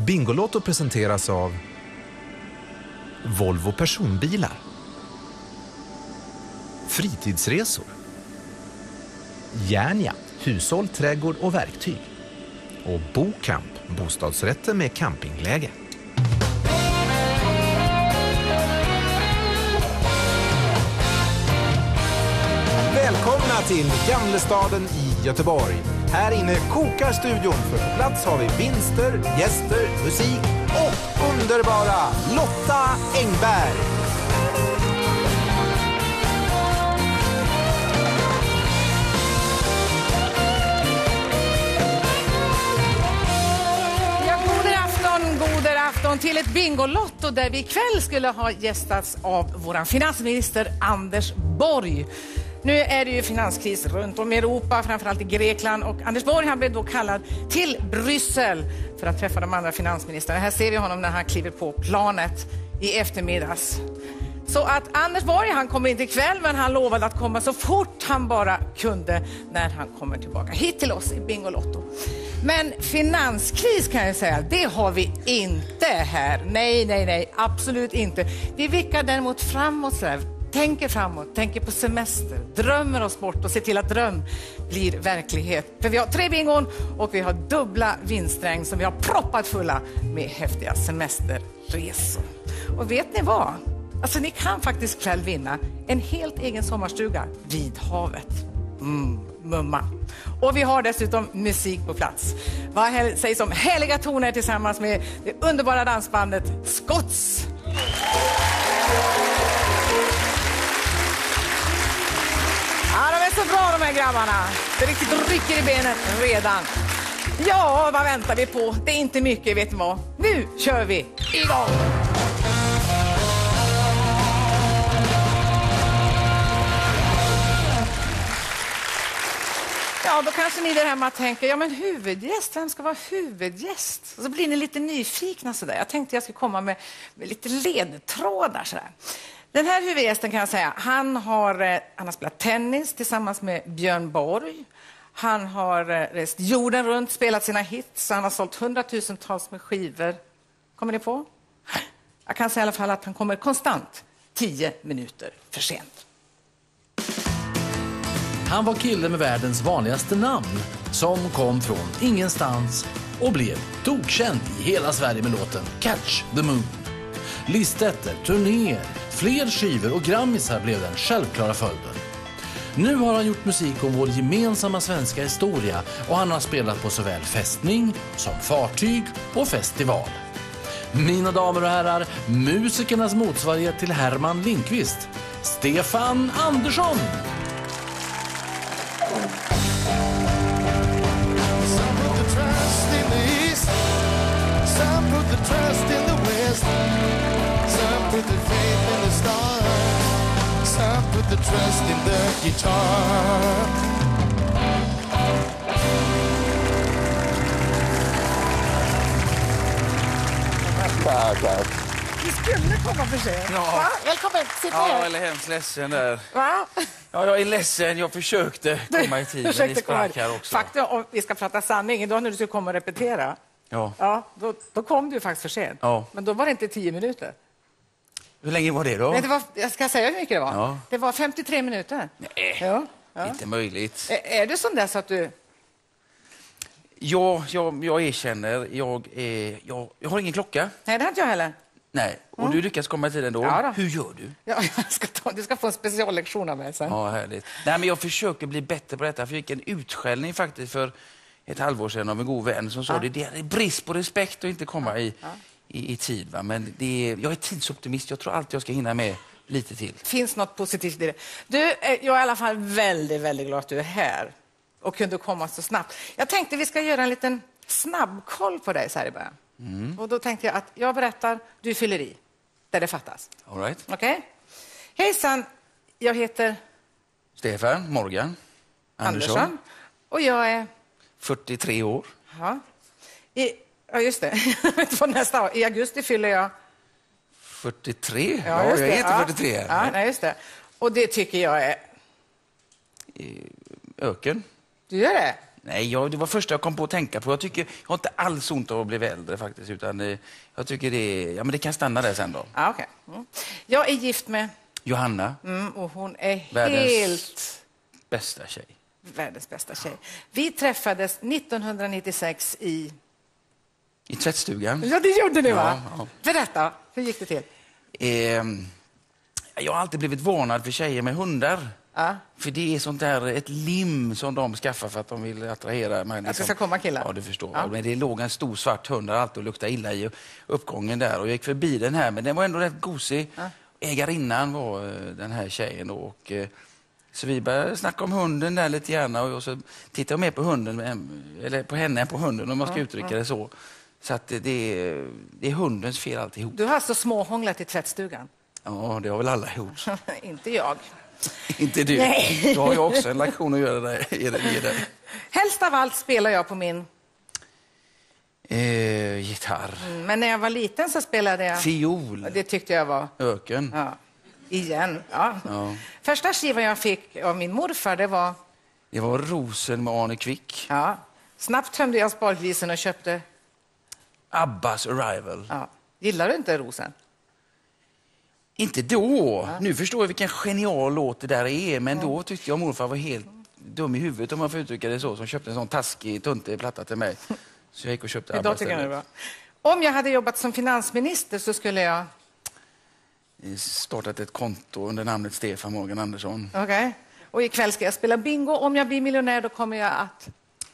Bingolotto presenteras av Volvo personbilar, fritidsresor, Järnia, hushåll, trädgård och verktyg och Bokamp, bostadsrätter med campingläge. Välkomna till Gamlestaden i Göteborg. Här inne kokar studion, för på plats har vi vinster, gäster, musik och underbara Lotta Engberg. God afton till ett Bingolotto där vi ikväll skulle ha gästats av våran finansminister Anders Borg. Nu är det ju finanskris runt om i Europa, framförallt i Grekland, och Anders Borg han blev då kallad till Bryssel för att träffa de andra finansministrarna. Här ser vi honom när han kliver på planet i eftermiddags. Så att Anders Borg, han kommer inte ikväll, men han lovade att komma så fort han bara kunde när han kommer tillbaka hit till oss i Bingolotto. Men finanskris kan jag säga, det har vi inte här. Nej, absolut inte. Vi vickar däremot framåt så här. Tänker framåt, tänker på semester, drömmer oss bort och ser till att dröm blir verklighet. För vi har 3 bingon och vi har dubbla vinsträng som vi har proppat fulla med häftiga semesterresor. Och vet ni vad? Alltså ni kan faktiskt själv vinna en helt egen sommarstuga vid havet. Mumma. Och vi har dessutom musik på plats. Vad sägs om härliga toner tillsammans med det underbara dansbandet Scotts. Ja, de är så bra de här grabbarna. Det riktigt rycker i benet redan. Ja, vad väntar vi på? Det är inte mycket, vet ni vad? Nu kör vi igång! Ja, då kanske ni där hemma tänker, ja men huvudgäst, vem ska vara huvudgäst? Och så blir ni lite nyfikna sådär. Jag tänkte jag skulle komma med lite ledtrådar sådär. Den här huvudgästen kan jag säga, han har spelat tennis tillsammans med Björn Borg. Han har rest jorden runt, spelat sina hits, han har sålt 100,000-tals med skivor. Kommer ni på? Jag kan säga i alla fall att han kommer konstant 10 minuter för sent. Han var killen med världens vanligaste namn som kom från ingenstans och blev tokkänd i hela Sverige med låten Catch the Moon. Listetter, turnéer, fler skivor och grammisar blev den självklara följden. Nu har han gjort musik om vår gemensamma svenska historia och han har spelat på såväl fästning som fartyg och festival. Mina damer och herrar, musikernas motsvarighet till Herman Lindqvist, Stefan Andersson! Trust in the West, some put the faith in the stars, some put the trust in the guitar. Tack. Du skulle komma för sig. Ja. Välkommen, sitt ner. Ja, eller hemskt ledsen där. Va? Ja, jag är ledsen. Jag försökte komma i tid, men ni sprack här också. Faktum, om vi ska prata sanning, idag när du skulle komma och repetera. Ja. Då kom du faktiskt för sent. Ja. Men då var det inte 10 minuter. Hur länge var det då? Nej, jag ska säga hur mycket det var. Ja. Det var 53 minuter. Nej, Ja. inte möjligt. Är du sån där så att du... Ja, jag erkänner. Jag har ingen klocka. Nej, det har inte jag heller. Nej, och du lyckas komma i tid ändå. Ja då. Hur gör du? Ja, du ska få en speciallektion av mig sen. Ja, härligt. Nej, men jag försöker bli bättre på detta. Jag fick en utskällning faktiskt för ett halvår sedan av en god vän som sa det är brist på respekt att inte komma i tid. Va? Men jag är tidsoptimist. Jag tror alltid jag ska hinna med lite till. Finns något positivt i det. Du, jag är i alla fall väldigt, väldigt glad att du är här och kunde komma så snabbt. Jag tänkte vi ska göra en liten snabbkoll på dig så här i början. Och då tänkte jag att jag berättar, du fyller i där det fattas. All right. Okej? Hejsan, jag heter Stefan Morgan Andersson och jag är 43 år. Ja, just det. Nästa år. I augusti fyller jag 43? Ja, just jag det. heter 43. Ja, nej, just det. Och det tycker jag är... Öken. Du gör det? Nej, det var första jag kom på att tänka på. Jag har inte alls ont av att bli äldre faktiskt. Utan jag tycker det kan stanna där sen då. Ah, okay. Jag är gift med... Johanna. Och hon är Världens bästa tjej. Världens bästa tjej. Vi träffades 1996 i tvättstugan. Ja, det gjorde ni, va? Ja. Berätta, hur gick det till? Jag har alltid blivit varnad för tjejer med hundar. Ja. För det är sånt där, ett lim som de skaffar för att de vill attrahera mig. Att det ska komma killar? Ja, du förstår. Ja. Men det låg en stor svart hund där alltid och luktade illa i uppgången där. Och jag gick förbi den här, men den var ändå rätt gosig. Ja. Ägarinnan var den här tjejen då. Och, så vi började snacka om hunden där lite gärna. Och så tittade jag mer på hunden, eller på henne än på hunden om man ska uttrycka det så. Så att det är hundens fel alltihop. Du har så småhånglat i tvättstugan? Ja, det har väl alla gjort. Inte jag. Inte du. Nej. Då har jag också en lektion att göra där. Helst av allt spelar jag på min... Gitarr. Men när jag var liten så spelade jag... Fiol. Det tyckte jag var... Öken. Ja. Igen. Ja. Ja. Första skivan jag fick av min morfar, det var... Det var Rosen med Arne Kvick. Ja. Snabbt tömde jag spargrisen och köpte... Abbas Arrival. Ja. Gillar du inte Rosen? Inte då. Ja. Nu förstår jag vilken genial låt det där är. Men då tyckte jag morfar var helt dum i huvudet, om man får uttrycka det så. Som köpte en sån taskig tunte platta till mig. Så jag gick och köpte Abbas. Tycker jag det var. Om jag hade jobbat som finansminister så skulle jag... startat ett konto under namnet Stefan Morgan Andersson. Okej. Okay. Och ikväll ska jag spela bingo. Om jag blir miljonär då kommer jag att...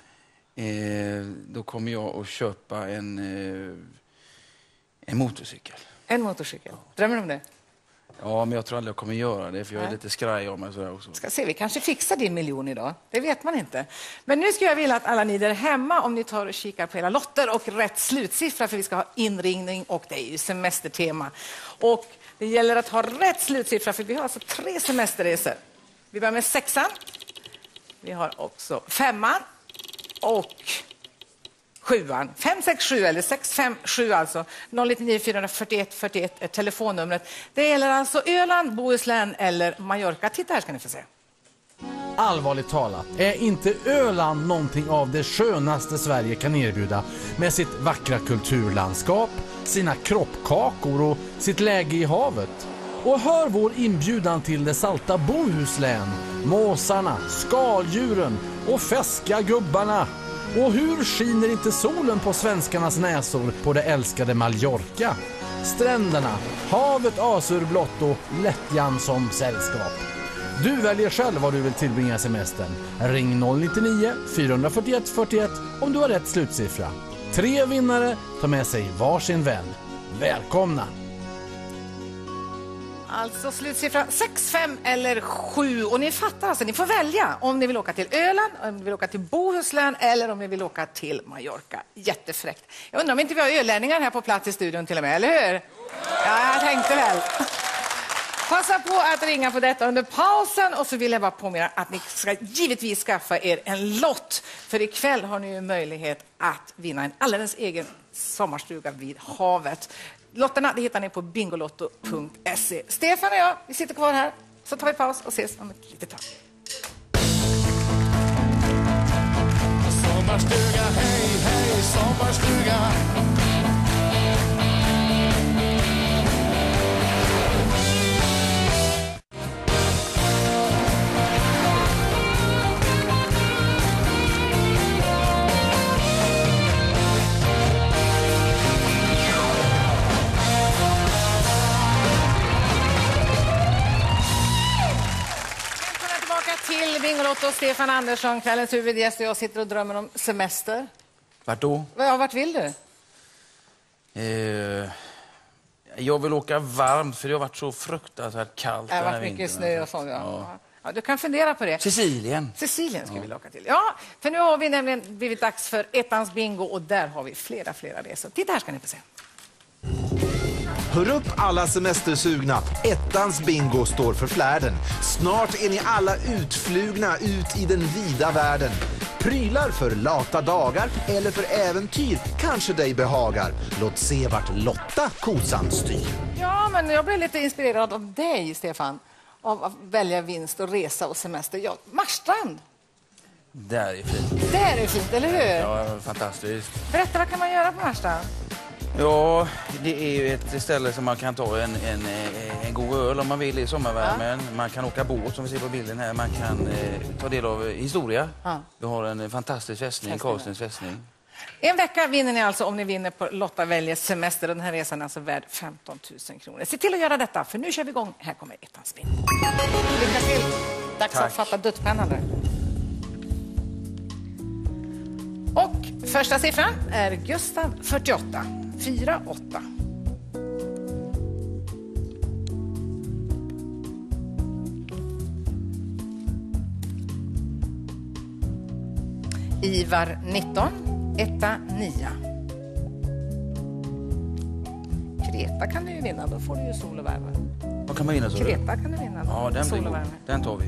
Då kommer jag att köpa en motorcykel. En motorcykel? Drömmer du om det? Ja, men jag tror aldrig jag kommer göra det, för jag är lite skraj om mig sådär också. Ska se, vi kanske fixar din miljon idag. Det vet man inte. Men nu ska jag vilja att alla ni där hemma, om ni tar och kikar på era lotter och rätt slutsiffra, för vi ska ha inringning och det är ju semestertema. Och det gäller att ha rätt slutsiffra, för vi har alltså 3 semesterresor. Vi börjar med 6:an. Vi har också 5:an och 7:an. 5, 6, 7 eller 6, 5, 7 alltså. 099 441 41 är telefonnumret. Det gäller alltså Öland, Bohuslän eller Mallorca. Titta här ska ni få se. Allvarligt talat, är inte Öland någonting av det skönaste Sverige kan erbjuda med sitt vackra kulturlandskap, sina kroppkakor och sitt läge i havet? Och hör vår inbjudan till det salta Bohuslän, måsarna, skaldjuren och fäska gubbarna. Och hur skiner inte solen på svenskarnas näsor på det älskade Mallorca? Stränderna, havet azurblått och lättjan som sällskap. Du väljer själv vad du vill tillbringa semestern. Ring 099 441 41 om du har rätt slutsiffra. 3 vinnare tar med sig varsin vän. Välkomna! Alltså slutsiffra 6, 5 eller 7. Och ni fattar alltså, ni får välja om ni vill åka till Öland, om ni vill åka till Bohuslän eller om ni vill åka till Mallorca. Jättefräckt. Jag undrar om inte vi har ölänningar här på plats i studion till och med, eller hur? Ja, jag tänkte väl. Passa på att ringa på detta under pausen och så vill jag bara påminna att ni ska givetvis skaffa er en lott. För ikväll har ni ju möjlighet att vinna en alldeles egen sommarstuga vid havet. Lotterna det hittar ni på bingolotto.se. Stefan och jag, vi sitter kvar här. Så tar vi paus och ses om ett litet tag. Sommarstuga, hej, hej, sommarstuga. Till Bingolotto, Stefan Andersson, kvällens huvudgäst och jag sitter och drömmer om semester. Vart då? Ja, vart vill du? Jag vill åka varmt för det har varit så fruktansvärt kallt. Det har varit mycket snö och sånt. Ja. Ja, du kan fundera på det. Sicilien. Sicilien ska vi åka till. Ja, för nu har vi nämligen blivit dags för ettans bingo och där har vi flera resor. Titta här ska ni få se. Hör upp alla semestersugna. Ettans bingo står för flärden. Snart är ni alla utflugna ut i den vida världen. Prylar för lata dagar eller för äventyr kanske dig behagar. Låt se vart Lotta kosan styr. Ja, men jag blev lite inspirerad av dig, Stefan. Av att välja vinst och resa och semester. Ja, Marstrand. Det här är fint. Det här är fint, eller hur? Ja, fantastiskt. Berätta, vad kan man göra på Marstrand? Ja, det är ju ett ställe som man kan ta en god öl om man vill i sommarvärmen. Ja. Man kan åka båt som vi ser på bilden här. Man kan ta del av historia. Ja. Vi har en fantastisk fästning, Karlstens fästning. En vecka vinner ni alltså om ni vinner på Lotta väljer semester. Den här resan är alltså värd 15 000 kronor. Se till att göra detta, för nu kör vi igång. Här kommer ettans spinn. Lycka till. Dags att fatta dödspennan där. Och första siffran är Gustav 48. 48. Ivar 19. 1, 9. Kreta kan du ju vinna, då får du ju sol och värme. Vad kan man vinna så? Kreta kan du vinna. Ja, den sol blir och värme. Den tar vi.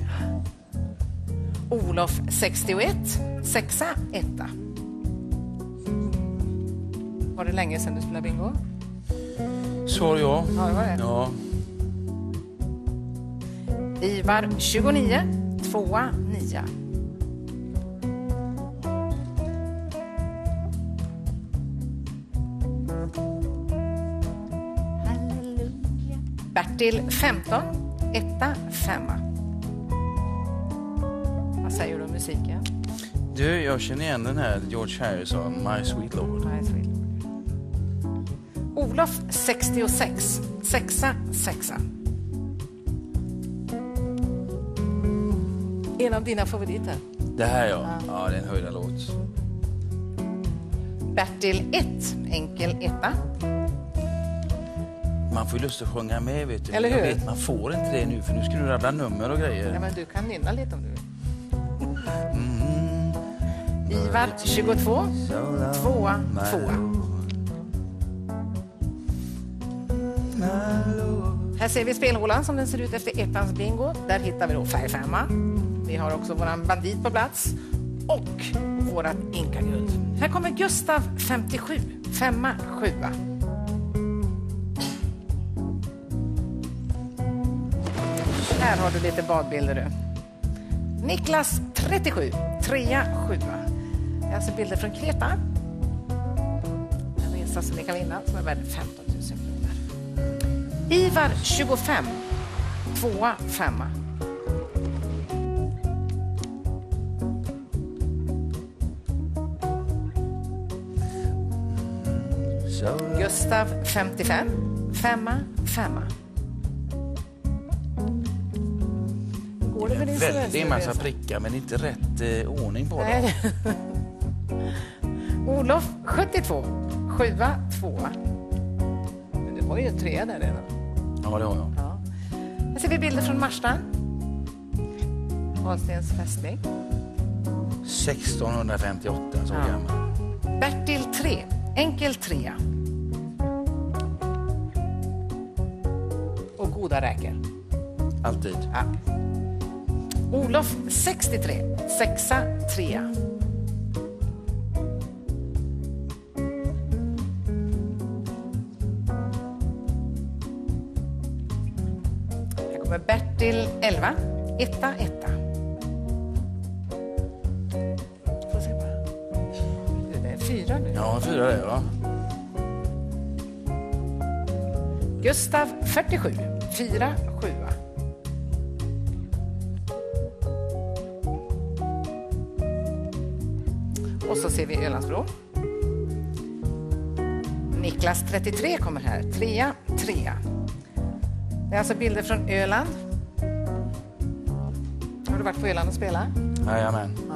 Olof 61. 6, 1. Var det länge sedan du spelade bingo? Svar ja. Ja, det var det. Ja. Ivar 29. 2, 9. Bertil 15, 1, 5. Vad säger du om musiken? Du, jag känner igen den här George Harrison, My Sweet Lord. My Sweet Lord. Olof 66, 6, 6. En av dina favoriter. Det här ja, det är en höjda låt. Bertil 1, enkel 1. Man får ju lust att sjunga med, vet du. Eller hur? Jag vet, man får inte det nu, för nu ska du rabbla nummer och grejer. Ja, men du kan nynna lite om du vill. Ivar 22, 2, 2. Här ser vi spelhålan som den ser ut efter ettans bingo. Där hittar vi då färgfemma. Vi har också våran bandit på plats. Och vårat inkaguld. Här kommer Gustav 57, 5, 7. Här har du lite badbilder du. Niklas 37, 3, 7. Det är alltså bilder från Kreta. En resa som ni kan vinna som är värd 15 000 kronor. Ivar 25, 2, 5. Gustav 55, 5, 5. Går det med din väldigt massa prickar, men inte rätt ordning på dem. Olof 72, 7, 2. Men du har ju 3 där redan. Ja, det har jag. Ja. Här ser vi bilder från Marstrand. Karlstens fästning. 1658, så gammal. Bertil 3, enkel 3. Och goda räker. Alltid. Ja. Olof 63, 6, 3. Här kommer Bertil 11, 1, 1. Får se bara. Det är 4 nu. Ja, 4 det, va? Gustav 47, 4, 7. Och så ser vi Ölandsbro. Niklas 33 kommer här. 3, 3. Det är alltså bilder från Öland. Har du varit på Öland och spelat? Jajamän. Ja.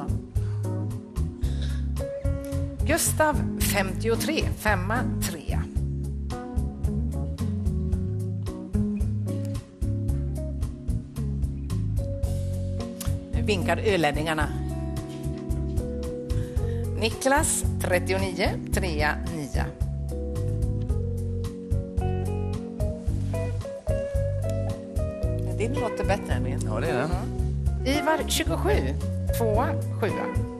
Gustav 53, 5, 3. Nu vinkar ölänningarna. Niklas 39, 3, 9. Din låter bättre än min. Ja, det är den. Ivar 27, 2, 7.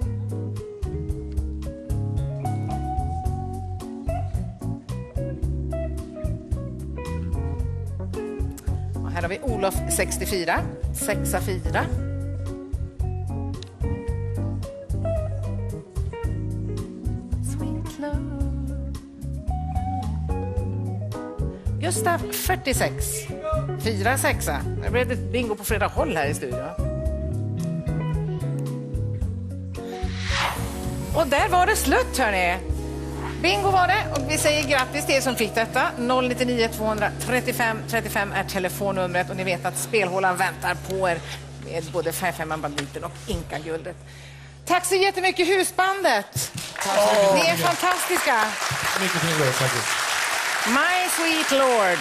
Och här har vi Olof 64, 6, 4. Gustav 46. 4-6. Det blev ett bingo på flera håll här i studion. Och där var det slut, hörni. Bingo var det, och vi säger grattis till er som fick detta. 099 235 35 är telefonnumret, och ni vet att spelhålan väntar på er med både 5 banditen och Inka-guldet. Tack så jättemycket, husbandet. Ni är fantastiska. Mycket fin låt faktiskt. My Sweet Lord.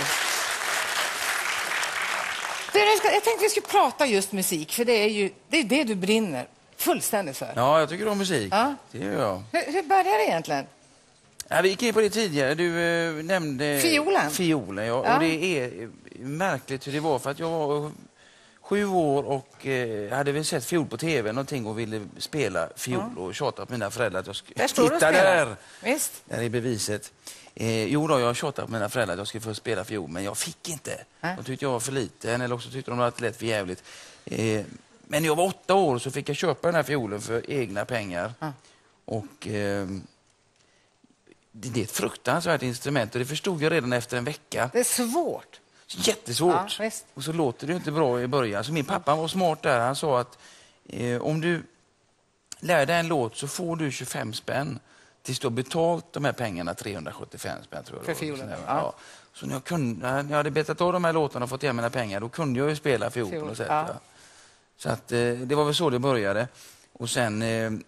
Jag tänkte vi skulle prata just musik, för det är det du brinner fullständigt för. Ja, jag tycker om musik. Ja. Det gör jag. Hur började det egentligen? Ja, vi gick in på det tidigare. Du nämnde... Fiolen. Fiolen, ja. Ja. Och det är märkligt hur det var, för att jag var 7 år och hade väl sett fiol på tv någonting och ville spela fiol och tjatat på mina föräldrar att jag skulle... Där står du och Titta spelar. där! Visst. Där är beviset. Jo då, jag tjatade på mina föräldrar att jag skulle få spela fiol, men jag fick inte. De tyckte jag var för liten, eller också tyckte de att det lät för jävligt. Men när jag var 8 år så fick jag köpa den här fiolen för egna pengar. Och det är ett fruktansvärt instrument, och det förstod jag redan efter en vecka. Det är svårt. Jättesvårt. Ja, visst. Och så låter det inte bra i början. Så min pappa var smart där. Han sa att om du lär dig en låt så får du 25 spänn tills du har betalt de här pengarna, 375 spänn tror jag. För fiolen, ja. ja. Så när jag hade betat av de här låtarna och fått igen mina pengar, då kunde jag ju spela fiol på något sätt. Ja. Ja. Så att det var väl så det började. Och sen...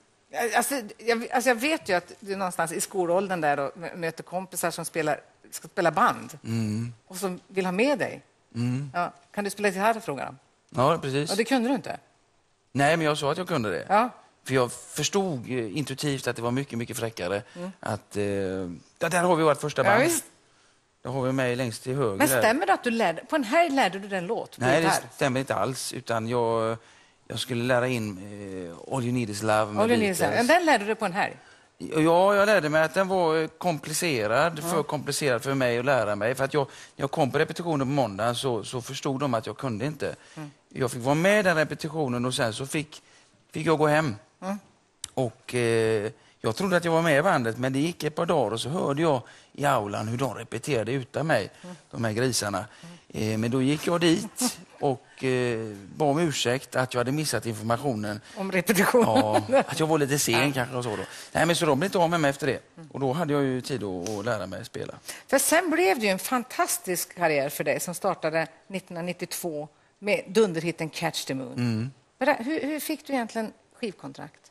Jag vet ju att du är någonstans i skolåldern där och möter kompisar som ska spela band och som vill ha med dig. Ja. Kan du spela gitarr, frågar de? Ja, precis. Ja, det kunde du inte. Nej, men jag sa att jag kunde det. Ja. För jag förstod intuitivt att det var mycket, mycket fräckare. Att, där har vi vårt första band. Ja, visst. Där har vi mig längst till höger. Men stämmer det att du på en här lärde du den låt på Nej, gitarr? det stämmer inte alls. Utan jag skulle lära in All You Need Is Love med Beatles. Men den lärde du på en här? Ja, jag lärde mig att den var komplicerad, för komplicerad för mig att lära mig. För att när jag kom på repetitionen på måndagen så förstod de att jag kunde inte. Jag fick vara med i den repetitionen, och sen så fick jag gå hem. Och jag trodde att jag var med i bandet, men det gick ett par dagar och så hörde jag i aulan hur de repeterade utan mig, de här grisarna. Men då gick jag dit och bad om ursäkt att jag hade missat informationen. Om repetitionen? Ja, att jag var lite sen kanske och så då. Nej, men så de blev inte av med mig efter det. Och då hade jag ju tid att lära mig spela. För sen blev det ju en fantastisk karriär för dig som startade 1992 med dunderhitten Catch the Moon. Hur fick du egentligen skivkontrakt?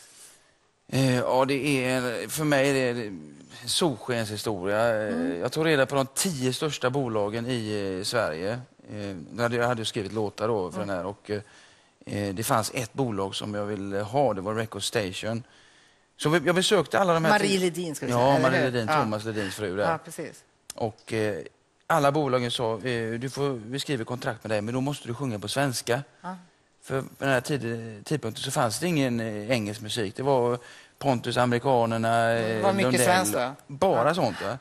Ja, för mig är det solskenshistoria. Jag tog reda på de 10 största bolagen i Sverige. Jag hade skrivit låtar då för den här, och det fanns ett bolag som jag ville ha, det var Record Station. Så jag besökte alla de här... Marie Ledin ska vi säga. Ja, Marie Ledin, Thomas Ledins fru där. Ja, precis. Och alla bolagen sa, vi skriver kontrakt med dig, men då måste du sjunga på svenska. För på den här tidpunkten så fanns det ingen engelsk musik. Det var Pontus, amerikanerna, det var mycket Lundell, svenskt då? bara sånt. Va?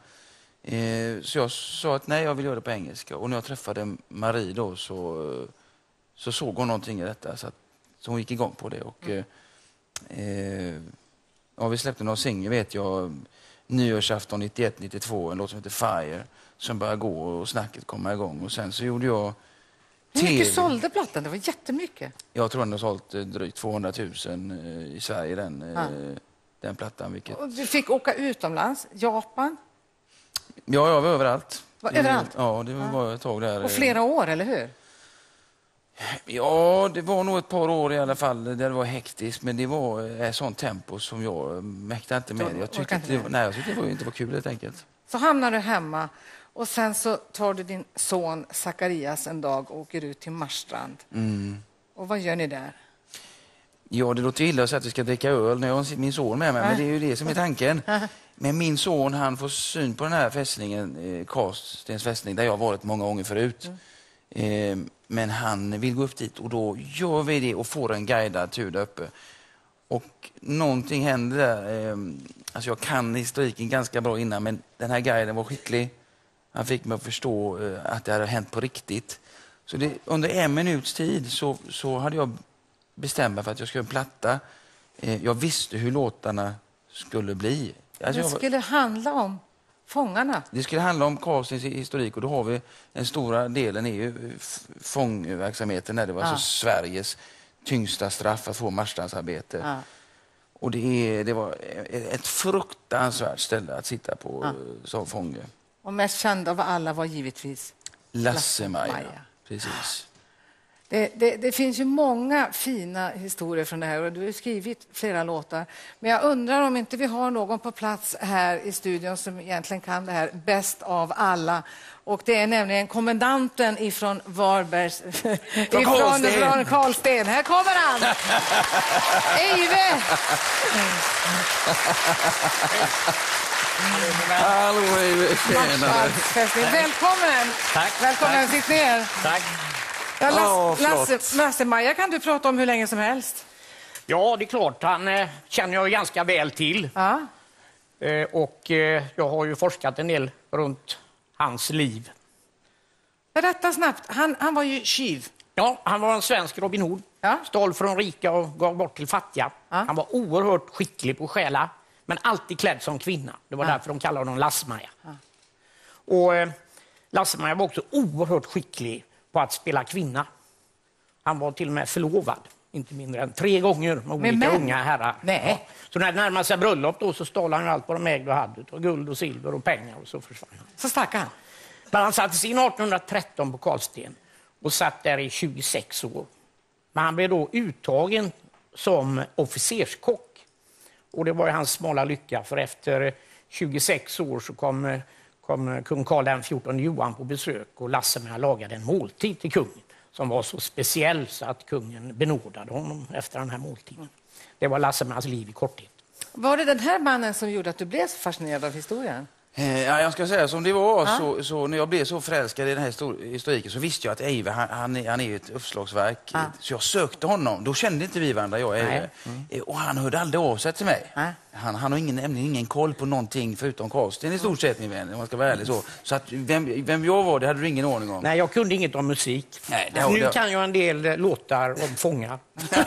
Så jag sa att nej, jag vill göra det på engelska. Och när jag träffade Marie då så såg hon någonting i detta. Så hon gick igång på det. Och, vi släppte några singlar, vet jag. Nyårsafton 91-92, en låt som heter Fire. Som började gå och snacket komma igång. Och sen så gjorde jag... Hur mycket sålde plattan? Det var jättemycket. Jag tror att den har sålt drygt 200 000 i Sverige, den plattan. Vilket... Och du fick åka utomlands, Japan? Ja, jag var överallt. Överallt? Ja, det var ett tag där. Och flera år, eller hur? Ja, det var nog ett par år i alla fall där det var hektiskt, men det var ett sånt tempo som jag mäktade inte med. Jag tyckte att det inte var kul helt enkelt. Så hamnar du hemma och sen så tar du din son Zacharias en dag och åker ut till Marstrand. Och vad gör ni där? Ja, det låter illa att säga att vi ska dricka öl när jag har min son med mig, men det är ju det som är tanken. Men min son, han får syn på den här fästningen, Karlstens fästning, där jag har varit många gånger förut. Men han vill gå upp dit, och då gör vi det och får en guidad tur där uppe. Och någonting händer där. Alltså jag kan historiken ganska bra innan, men den här guiden var skicklig. Han fick mig att förstå att det hade hänt på riktigt. Så under 1 minuts tid så hade jag bestämt mig för att jag skulle platta. Jag visste hur låtarna skulle bli. Alltså det skulle handla om Fångarna? Det skulle handla om Karlstens historik och då har vi den stora delen är ju fångverksamheten när det var alltså Sveriges tyngsta straff att få marstrandsarbete. Ja. Och det var ett fruktansvärt ställe att sitta på som fånge. Och mest känd av alla var givetvis Lasse-Maja. Precis. Det finns ju många fina historier från det här och du har skrivit flera låtar. Men jag undrar om inte vi har någon på plats här i studion som egentligen kan det här bäst av alla. Och det är nämligen kommendanten ifrån Varbergs... från Karlsten. Här kommer han! Eive! Hallå Eive, tjenare! Välkommen! Tack. Välkommen, sitt ner. Tack. Ja, Lasse-Maja kan du prata om hur länge som helst. Ja, det är klart. Han känner jag ganska väl till. Ja. Och jag har ju forskat en del runt hans liv. Berätta snabbt. Han var ju tjuv. Ja, han var en svensk Robin Hood. Ja. Stal från rika och gav bort till fattiga. Ja. Han var oerhört skicklig på att stjäla, men alltid klädd som kvinna. Det var därför de kallade honom Lasse-Maja. Ja. Och Lasse-Maja var också oerhört skicklig på att spela kvinna. Han var till och med förlovad, inte mindre än 3 gånger med olika unga herrar. Nej. Ja. Så när det närmade sig bröllop då så stal han allt vad de ägde och hade. Och guld och silver och pengar och så försvann han. Så stack han. Men han sattes in 1813 på Karlsten och satt där i 26 år. Men han blev då uttagen som officerskock. Och det var ju hans smala lycka, för efter 26 år så kom kung Karl XIV Johan på besök och Lasse-Maja lagade en måltid till kungen som var så speciell så att kungen benådade honom efter den här måltiden. Det var Lasse-Majas liv i korthet. Var det den här mannen som gjorde att du blev så fascinerad av historien? Ja, jag ska säga som det var, så när jag blev så förälskad i den här historiken så visste jag att Eive, han är ju ett uppslagsverk. Så jag sökte honom. Då kände inte vi varandra, jag och Eive. Och han hörde aldrig av sig till mig. Han har ingen koll på någonting förutom Karlsten i stort sett, min vän, om man ska vara ärlig så. Så att vem jag var, det hade du ingen aning om. Nej, jag kunde inget om musik. Nej, nu kan jag en del låtar om fångar.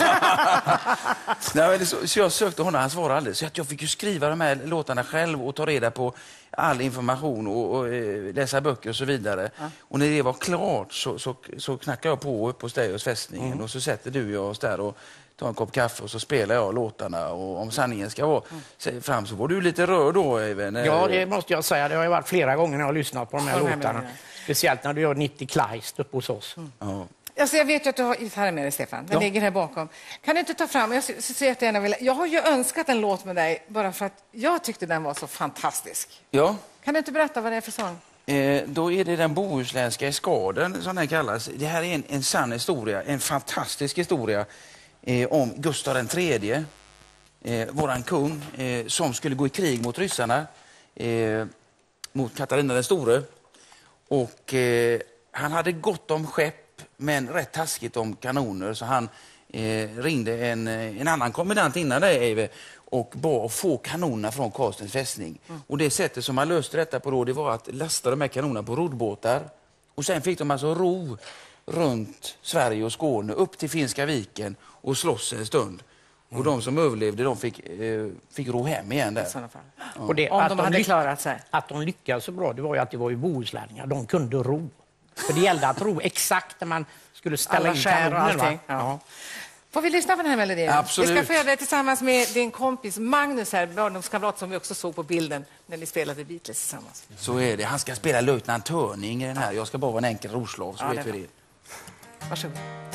Nej, så jag sökte honom, han svarade aldrig. Så att jag fick ju skriva de här låtarna själv och ta reda på all information och läsa böcker och så vidare. Och när det var klart så knackade jag på upp hos dig hos fästningen och så sätter du och oss där och tar en kopp kaffe och så spelar jag låtarna. Och om sanningen ska vara fram så var du lite rörd då, även. Ja, det måste jag säga. Det har ju varit flera gånger när jag har lyssnat på de här låtarna. Speciellt när du gör 90 Kleist upp hos oss. Ja. Alltså jag vet ju att du har gitarren med dig, Stefan. Den ligger här bakom. Kan du inte ta fram? Jag har ju önskat en låt med dig bara för att jag tyckte den var så fantastisk. Ja. Kan du inte berätta vad det är för sång? Då är det den bohuslänska eskaden som den kallas. Det här är en sann historia, en fantastisk historia om Gustav III, våran kung, som skulle gå i krig mot ryssarna, mot Katarina den store. Och han hade gott om skepp men rätt taskigt om kanoner, så han ringde en annan kommandant innan det, Eive, och bad att få kanonerna från Karlstens fästning. Och det sättet som man löste detta på då, det var att lasta de här kanonerna på roddbåtar. Och sen fick de alltså ro runt Sverige och Skåne upp till Finska viken och slåss en stund. Och de som överlevde, de fick ro hem igen där. Och det, om de hade klarat sig. Att de lyckades så bra, det var ju att det var ju bohuslänningar. De kunde ro. För det gällde att ro exakt när man skulle ställa in kanoner. Ja. Får vi lyssna på den här melodin? Absolut. Vi ska få göra det tillsammans med din kompis Magnus här, barndomskamrat som vi också såg på bilden när ni spelade Beatles tillsammans. Så är det. Han ska spela löjtnant Törning i den här. Jag ska bara vara en enkel roslav, så vet vi det. Varsågod.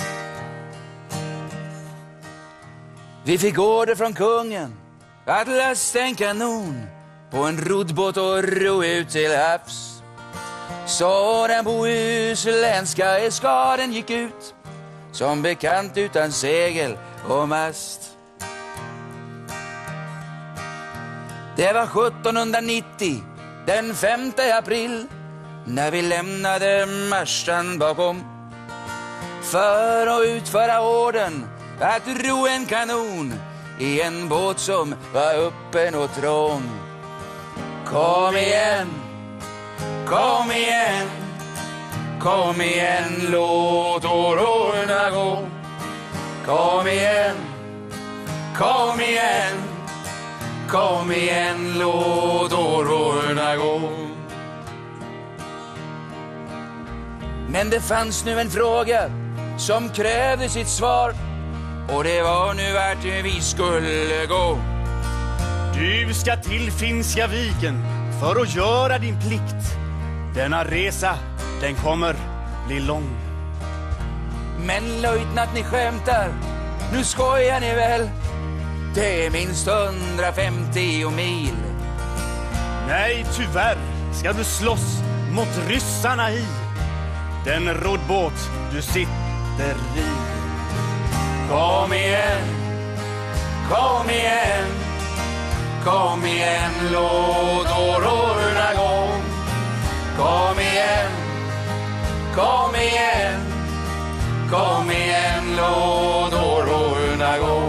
Vi fick order från kungen att lasta en kanon på en roddbåt och ro ut till havs. Så den bohuslänska eskaden gick ut, som bekant utan segel och mast. Det var 1790, den 5 april, när vi lämnade Marstrand bakom, för att utföra orden att ro en kanon i en båt som var öppen och trång. Kom igen, kom igen, kom igen, låt årorna gå. Kom igen, kom igen, Kom igen, låt årorna gå. Men det fanns nu en fråga som krävde sitt svar, och det var nu vart vi skulle gå. Du ska till Finska viken för att göra din plikt. Denna resa, den kommer bli lång. Men löjtnant, ni skämtar, nu skojar ni väl? Det är minst 150 mil. Nej, tyvärr ska du slåss mot ryssarna i den roddbåt du sitter i. Kom igen, kom igen, kom igen, låt årorna gå. Kom igen, kom igen, kom igen, låt årorna gå.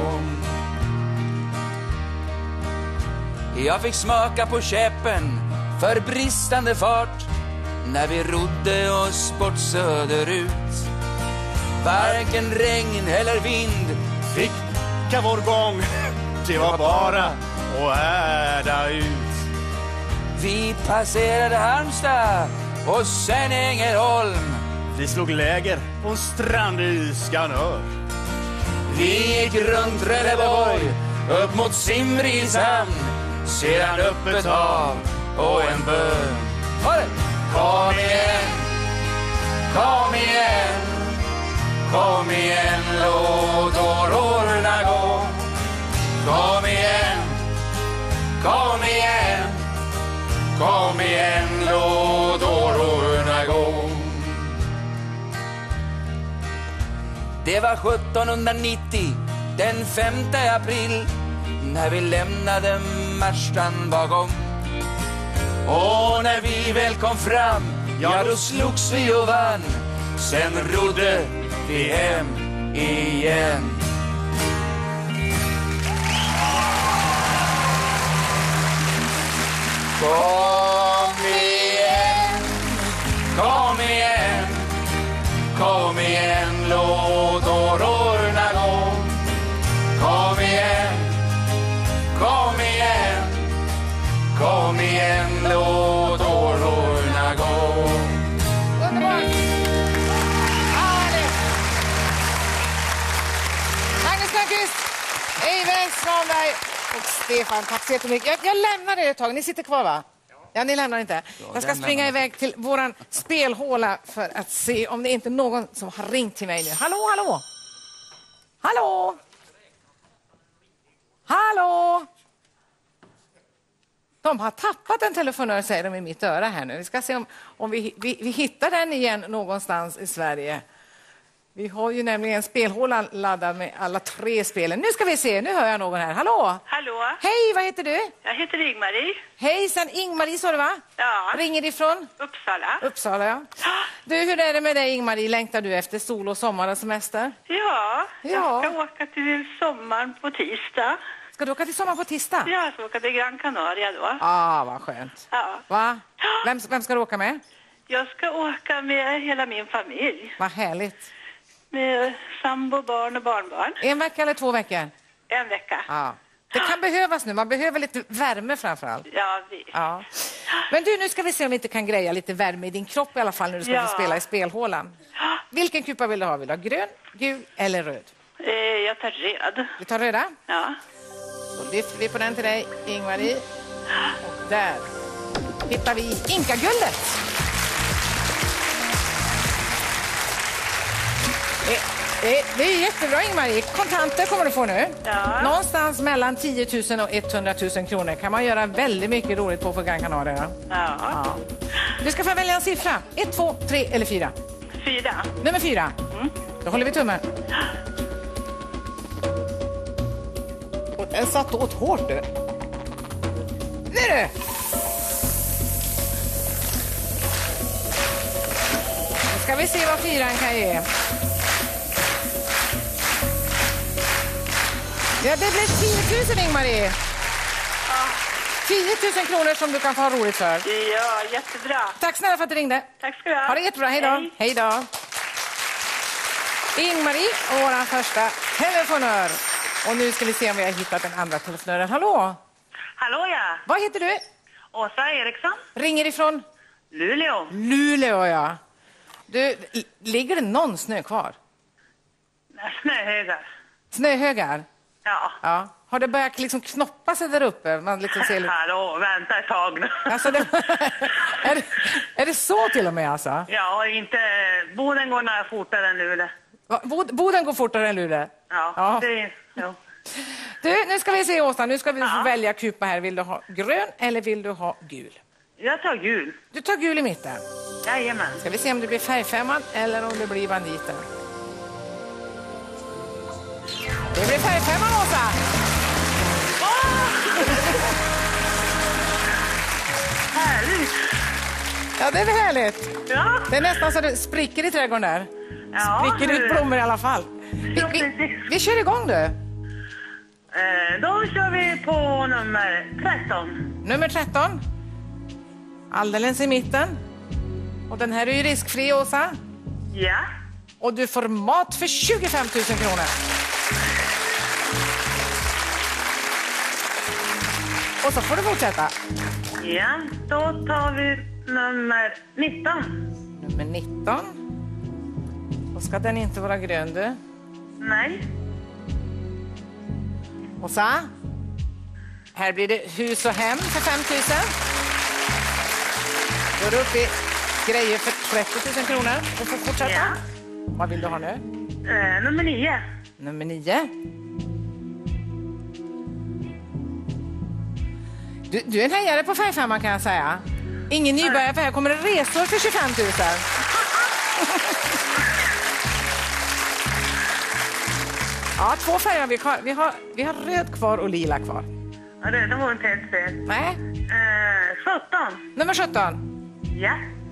Jag fick smaka på käppen för bristande fart när vi rodde oss bort söderut. Varken regn eller vind fick vår gång, det var bara att härda ut. Vi passerade Halmstad och sen Ängelholm. Vi slog läger på en strand i Skanör. Vi gick runt Trelleborg upp mot Simrishamns hamn, sedan öppet hav och en bön. Kom igen, kom igen, kom igen, låt årorna gå. Kom igen, kom igen, kom igen, låt årorna gå. Det var 1790, den 5 april, när vi lämnade Marstrand bakom. Och när vi väl kom fram, ja då slogs vi och vann. Sen rodde vi hem igen. Kom igen, kom igen, kom igen, låt årorna gå. Kom igen, kom igen, kom igen, låt årorna gå. Underbart! Härligt! Magnus Lundqvist, Eivind Svanberg och Stefan, tack så jättemycket. Jag lämnar er ett tag, ni sitter kvar va? Ja, ni lämnar inte. Jag ska springa iväg till våran spelhåla för att se om det inte är någon som har ringt till mig nu. Hallå, hallå! Hallå! Hallå! De har tappat en telefonör, säger de i mitt öra här nu. Vi ska se om vi hittar den igen någonstans i Sverige. Vi har ju nämligen spelhålan laddad med alla 3 spelen. Nu ska vi se, nu hör jag någon här. Hallå? Hallå? Hej, vad heter du? Jag heter Ingmarie. Hejsan, Ingmarie sa du va? Ja. Ringer ifrån? Uppsala. Uppsala, ja. Du, hur är det med dig Ingmarie? Längtar du efter sol och sommar och semester? Ja, Ja. jag ska åka till sommaren på tisdag. Ska du åka till sommar på tisdag? Ja, jag ska åka till Gran Canaria då. Vad skönt. Ja. Va? Vem ska du åka med? Jag ska åka med hela min familj. Vad härligt. Med sambo, barn och barnbarn. 1 vecka eller 2 veckor? 1 vecka. Ja. Det kan behövas nu, man behöver lite värme framförallt. Ja, visst. Ja. Men du, nu ska vi se om vi inte kan greja lite värme i din kropp i alla fall när du ska få spela i spelhålan. Vilken kupa vill du ha? Vill du ha grön, gul eller röd? Jag tar röd. Du tar röda? Ja. Då lyfter vi på den till dig, Ingmarie. Och där hittar vi Inka-guldet. Det är jättebra, Ingmarie. Kontanter kommer du få nu. Ja. Någonstans mellan 10 000 och 100 000 kronor kan man göra väldigt mycket roligt på för Gran Canaria. Ja. Du ska få välja en siffra. 1, 2, 3 eller 4? 4. Nummer 4. Då håller vi tummen. Och den satt åt hårt du. Nu du! Nu ska vi se vad 4 kan ge. Ja, det blev 10 000, Ingmarie. 10 000 kronor som du kan få ha roligt för. Ja, jättebra. Tack snälla för att du ringde. Tack ska du ha. Ha det jättebra, hej då. Hej. Hej då. Ingmarie, vår första telefonör. Och nu ska vi se om vi har hittat den andra telefonören. Hallå? Hallå ja, Vad heter du? Åsa Eriksson, Ringer ifrån? Luleå. Luleå, ja. Du, ligger det någon snö kvar? Snöhögar. Snöhögar? Ja. Ja. Har det börjat liksom knoppa sig där uppe? Man liksom ser lite... Hallå, vänta ett tag nu. Alltså, är det så till och med alltså? Ja, inte... Boden går några fortare än Luleå. Boden går fortare än Luleå? Ja, Ja. ja. Du, nu ska vi se Åsa, nu ska vi få välja kupa här. Vill du ha grön eller vill du ha gul? Jag tar gul. Du tar gul i mitten. Jajamän. Ska vi se om det blir färgfemman eller om det blir banditen. Det blir färgfemman, Åsa! Härligt. Ja, det är väl härligt. Ja. Det är nästan så det spricker i trädgården där. Ja, Spricker ut blommor i alla fall. Ja, precis. Vi kör igång du. Då kör vi på nummer 13. Nummer 13. Alldeles i mitten. Och den här är ju riskfri, Åsa. Ja. Och du får mat för 25 000 kronor. Och så får du fortsätta. Ja, då tar vi nummer 19. Nummer 19. Då ska den inte vara grön, du. Nej. Åsa. Här blir det hus och hem för 5 000. Då är du uppe i grejer för 30 000 kronor. Du får fortsätta. Ja. Vad vill du ha nu? Nummer 9. Nummer 9. Du är en hejare på färgfemman kan jag säga. Ingen nybörjare, för här kommer det resor för 25 000. Ja, 2 färger vi kvar. Vi har röd kvar och lila kvar. Ja, det var inte helt fel. Nej. 17. Nummer 17. Ja.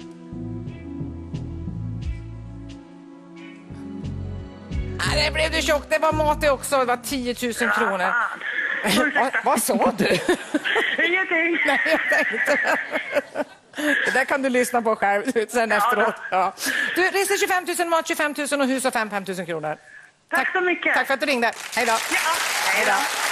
Det blev du tjock. Det var mat det också. Det var 10 000 kronor. Vad sa du? Ingenting. Nej, jag tänkte. Det där kan du lyssna på själv sen efteråt. Ja. Du, resor 25 000, mat 25 000 och hus och 5 000 kronor. Tack så mycket. Tack för att du ringde. Hej då. Ja, hej då.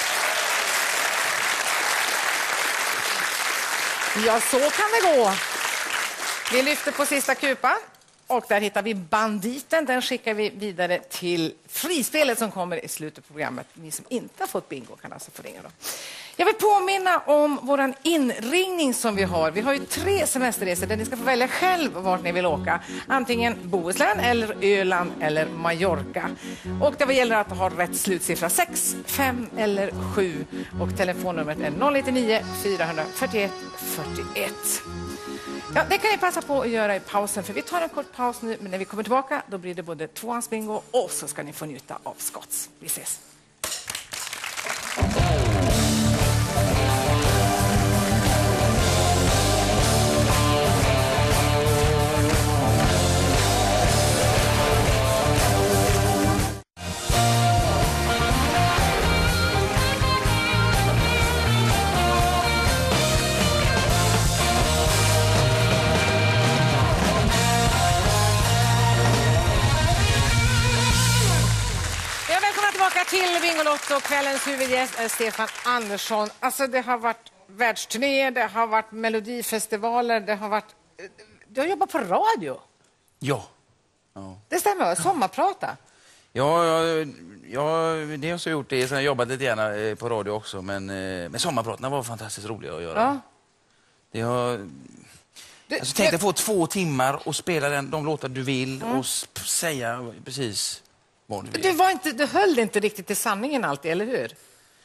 Ja, så kan det gå. Vi lyfter på sista kupan. Och där hittar vi banditen. Den skickar vi vidare till frispelet som kommer i slutet av programmet. Ni som inte har fått bingo kan alltså få ringa då. Jag vill påminna om våran inringning som vi har. Vi har ju 3 semesterresor där ni ska få välja själv vart ni vill åka. Antingen Bohuslän eller Öland eller Mallorca. Och det gäller att ha rätt slutsiffra 6, 5 eller 7. Och telefonnumret är 099 441 41. Ja, det kan ni passa på att göra i pausen, för vi tar en kort paus nu, men när vi kommer tillbaka då blir det både tvåhandsbingo och så ska ni få njuta av Scotts. Vi ses! Till Bingolotto. Kvällens huvudgäst är Stefan Andersson. Alltså det har varit världsturnéer, det har varit melodifestivaler, det har varit... Du har jobbat på radio. Ja. Det stämmer, sommarprata. Ja, det har jag så gjort det. Sen har jag jobbat lite gärna på radio också, men sommarpratarna var fantastiskt roliga att göra. Ja. Det har... Alltså, tänk dig få 2 timmar och spela de låtar du vill och säga precis vad du vill. Du höll inte riktigt till sanningen alltid, eller hur?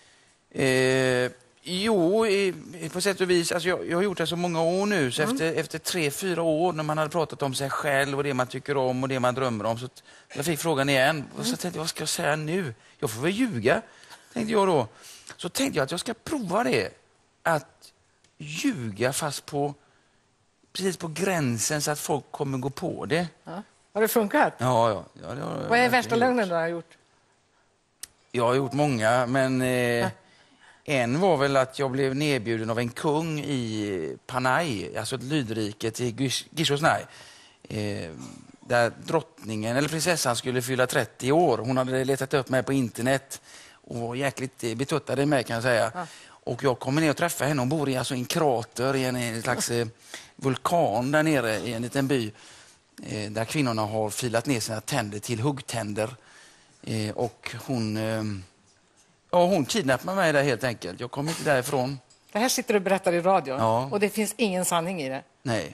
Jo, på sätt och vis. Alltså jag har gjort det så många år nu, så efter 3-4 år när man hade pratat om sig själv och det man tycker om och det man drömmer om, så jag fick frågan igen. Och så tänkte jag, vad ska jag säga nu? Jag får väl ljuga, tänkte jag då. Så tänkte jag att jag ska prova det. Att ljuga fast precis på gränsen så att folk kommer gå på det. Ja. Har det funkat? Ja, vad är värsta lögnen du har gjort? Jag har gjort många, men en var väl att jag blev nedbjuden av en kung i Panay, alltså ett lydrike till Gishosnai. Där drottningen, eller prinsessan, skulle fylla 30 år. Hon hade letat upp mig på internet och var jäkligt betuttade mig, kan jag säga. Och jag kommer ner och träffar henne. Hon bor i en krater i en slags vulkan där nere i en liten by. Där kvinnorna har filat ner sina tänder till huggtänder. Och hon kidnappar mig där helt enkelt. Jag kommer inte därifrån. Det här sitter du och berättar i radio. Ja. Och det finns ingen sanning i det. Nej.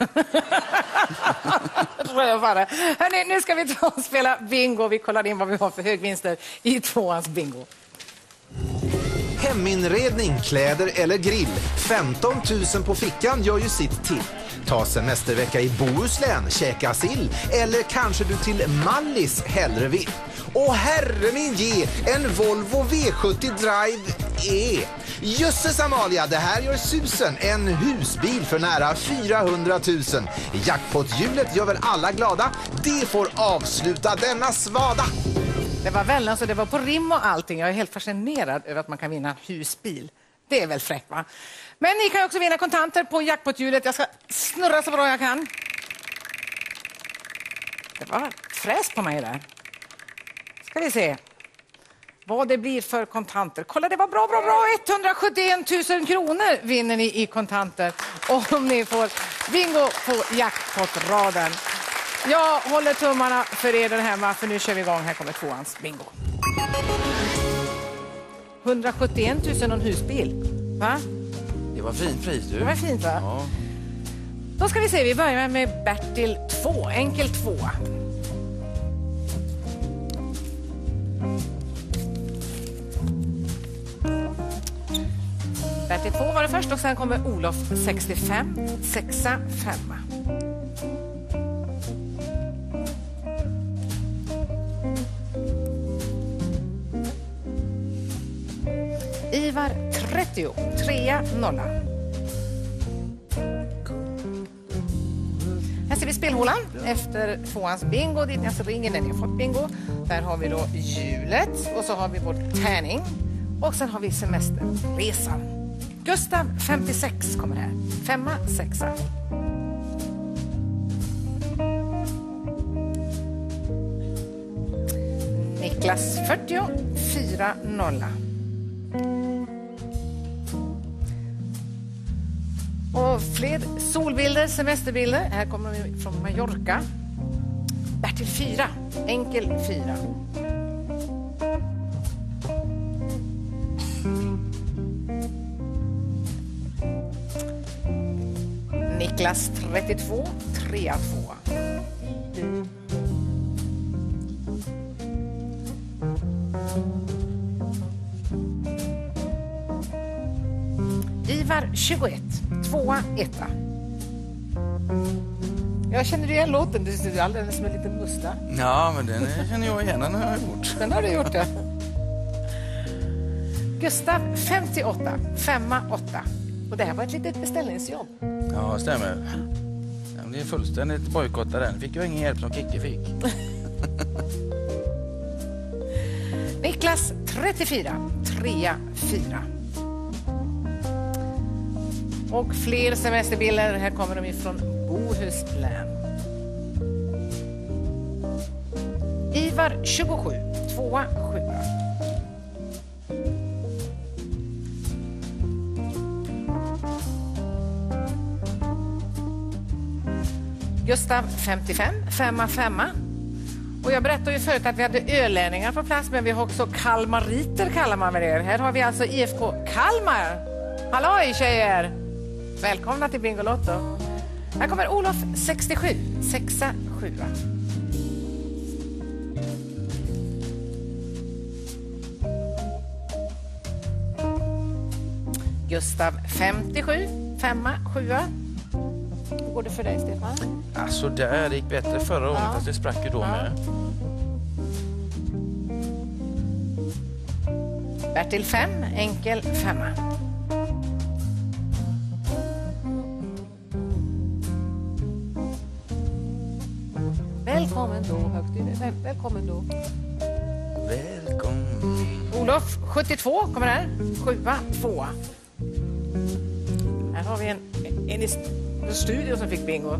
Rövare. Hörrni, nu ska vi ta och spela bingo. Vi kollar in vad vi har för högvinster i 2ans bingo. Heminredning, kläder eller grill. 15 000 på fickan gör ju sitt till. Ta semestervecka i Bohuslän, käka sill. Eller kanske du till Mallis hellre vill. Och herre min ge, en Volvo V70 Drive E. Jösses Amalia, det här gör susen. En husbil för nära 400 000. Jackpot-hjulet gör väl alla glada. Det får avsluta denna svada. Det var väl, alltså det var på rim och allting. Jag är helt fascinerad över att man kan vinna en husbil. Det är väl fräckt, va? Men ni kan också vinna kontanter på jackpot-hjulet. Jag ska snurra så bra jag kan. Det var fräs på mig där. Ska vi se vad det blir för kontanter. Kolla, det var bra. 171 000 kronor vinner ni i kontanter om ni får bingo på jackpot-raden. Jag håller tummarna för er där hemma, för nu kör vi igång. Här kommer 2ans bingo. 171 000 och en husbil. Va? Det var fint pris, du. Det var fint, va? Ja. Då ska vi se, vi börjar med Bertil 2, enkel 2. Bertil 2 var det först och sen kommer Olof 65, 6, 5. Ivar 30, 3, 0. Här ser vi spelhålan efter 2ans bingo. Dit nästa ringer när ni har fått bingo. Där har vi då hjulet och så har vi vår tärning. Och sen har vi semesterresan. Gustav 56 kommer här. 5, 6. Niklas 40, 4, 0. Och fler solbilder, semesterbilder. Här kommer vi från Mallorca. Bertil 4, enkel 4. Niklas 32, 3, 2. Ivar 21, 2, 1. Jag känner igen låten, du ser alldeles som en liten musta. Ja, men den känner jag igen, den har jag gjort. Den har du gjort, det. Gustav 58, 5, 8. Och det här var ett litet beställningsjobb. Ja, stämmer. Det är fullständigt bojkottad den. Fick ju ingen hjälp som Kicke fick. Niklas 34, 3, 4. Och fler semesterbilder. Här kommer de ifrån Bohuslän. Ivar 27, 2, 7. Gustav 55, 5, 5. Och jag berättade ju förut att vi hade ölänningar på plats, men vi har också kalmariter kallar man med det. Här har vi alltså IFK Kalmar. Halloj tjejer! Välkomna till Bingolotto. Här kommer Olof 67, 6, 7. Gustav 57, 5, 7. Hur går det för dig, Stefan? Alltså det gick bättre förra året, fast det sprack ju då med. Bertil 5, enkel 5. Välkommen då, högt inne. Välkommen då. Välkommen. Olof 72 kommer här. 7, 2. Här har vi en i studio som fick bingo.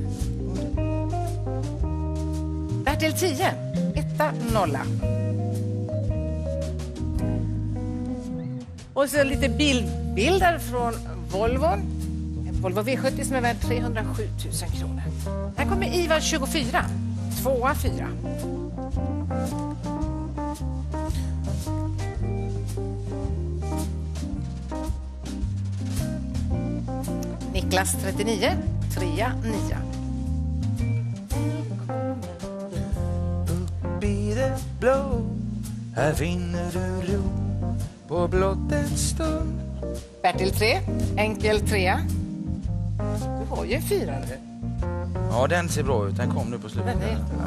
Bertil 10, 1, 0. Och så lite bilder från Volvon. En Volvo V70 som är värd 307 000 kronor. Här kommer Ivar 24. 2-4. Niklas 39. 3-9. Upp i det blå, här finner du ro på blott en stund. Bertil 3. Enkel 3. Du har ju 4 nu. Ja, den ser bra ut. Den kom nu på slutet. Den är jättebra.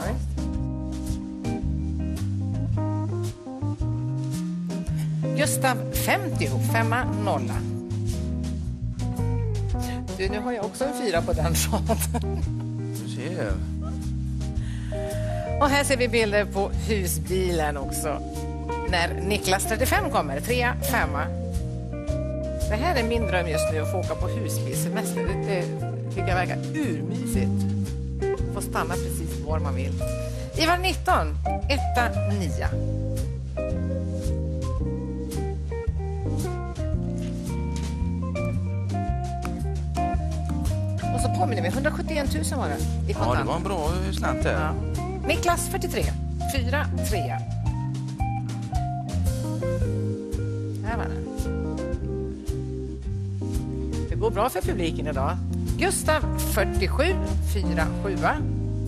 Gustav 50, 5-0. Du, nu har jag också en 4 på den raden. Du ser. Och här ser vi bilder på husbilen också. När Niklas 35 kommer, 3-5. Det här är min dröm just nu, att få åka på husbilsemester. Det tycker jag verkar urmysigt. Få stanna precis var man vill. Ivar 19, 1-9. Och så påminner vi, 171 000 var det i kontant. Ja, det var en bra slant där. Ja. Niklas 43, 4-3. Här var den. Det går bra för publiken idag. Gustav 47, 4-7.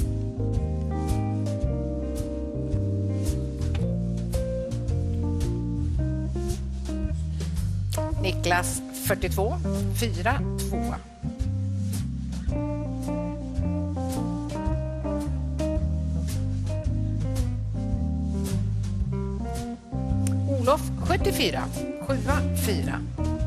Niklas 42, 4-2. Olof 74, 7-4.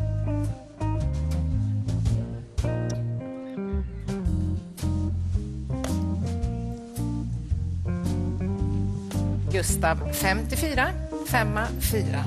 Gustav 54, 5-4.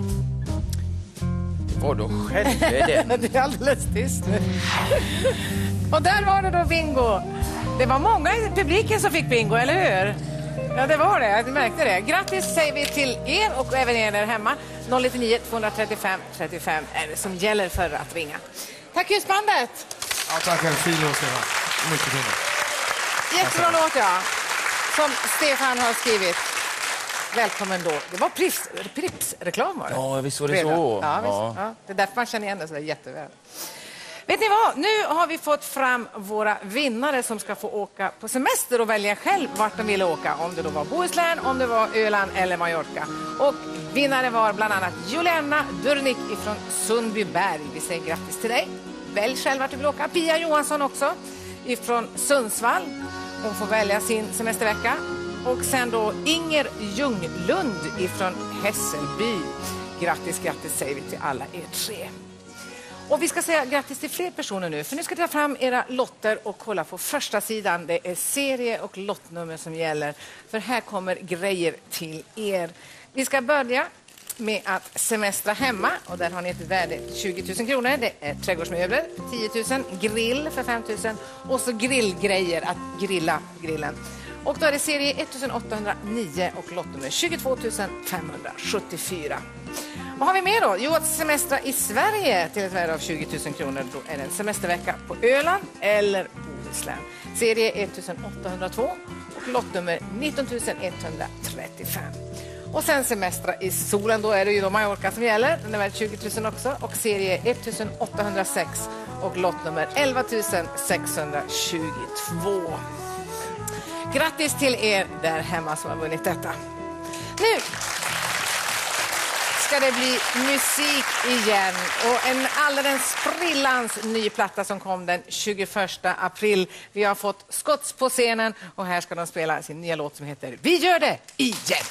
Och då skällde den. Det är alldeles tyst nu. Och där var det då bingo. Det var många i publiken som fick bingo, eller hur? Ja, det var det. Jag märkte det. Grattis säger vi till er och även er där hemma. 099 235 35 är det som gäller för att ringa. Tack husbandet. Ja, tack. Fin låt, Stefan. Mycket fin. Jättebra låt, ja. Som Stefan har skrivit. Välkommen då. Det var Prips-reklam, var det? Ja, visst var det så. Ja, visst. Ja. Det är därför man känner igen det så jätteväl. Vet ni vad? Nu har vi fått fram våra vinnare som ska få åka på semester och välja själv vart de ville åka. Om det då var Bohuslän, om det var Öland eller Mallorca. Och vinnare var bland annat Juliana Durnik ifrån Sundbyberg. Vi säger grattis till dig. Välj själv vart du vill åka. Pia Johansson också ifrån Sundsvall. Hon får välja sin semestervecka. Och sen då Inger Ljunglund ifrån Hässelby. Grattis säger vi till alla er 3. Och vi ska säga grattis till fler personer nu. För nu ska vi ta fram era lotter och kolla på första sidan. Det är serie och lottnummer som gäller. För här kommer grejer till er. Vi ska börja med att semestra hemma. Och där har ni ett värde 20 000 kronor. Det är trädgårdsmöbler, 10 000. Grill för 5 000. Och så grillgrejer, att grilla grillen. Och då är det serie 1809 och lottnummer 22 574. Vad har vi mer då? Jo, att semestra i Sverige till ett värde av 20 000 kronor. Då är det en semestervecka på Öland eller Bohuslän. Serie 1802 och lottnummer 19 135. Och sen semestra i solen, då är det ju då Mallorca som gäller. Den är värd 20 000 också. Och serie 1806 och lottnummer 11 622. Grattis till er där hemma som har vunnit detta. Nu ska det bli musik igen och en alldeles sprillans ny platta som kom den 21 april. Vi har fått Scotts på scenen och här ska de spela sin nya låt som heter Vi gör det igen.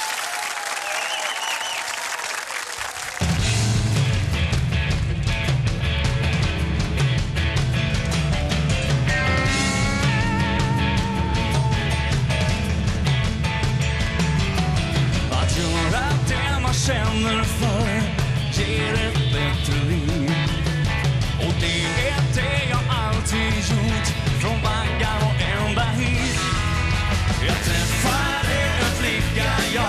Känner för ger ett bättre liv. Och det är det jag alltid gjort, från baggar och ända hit. Jag träffade en flicka, jag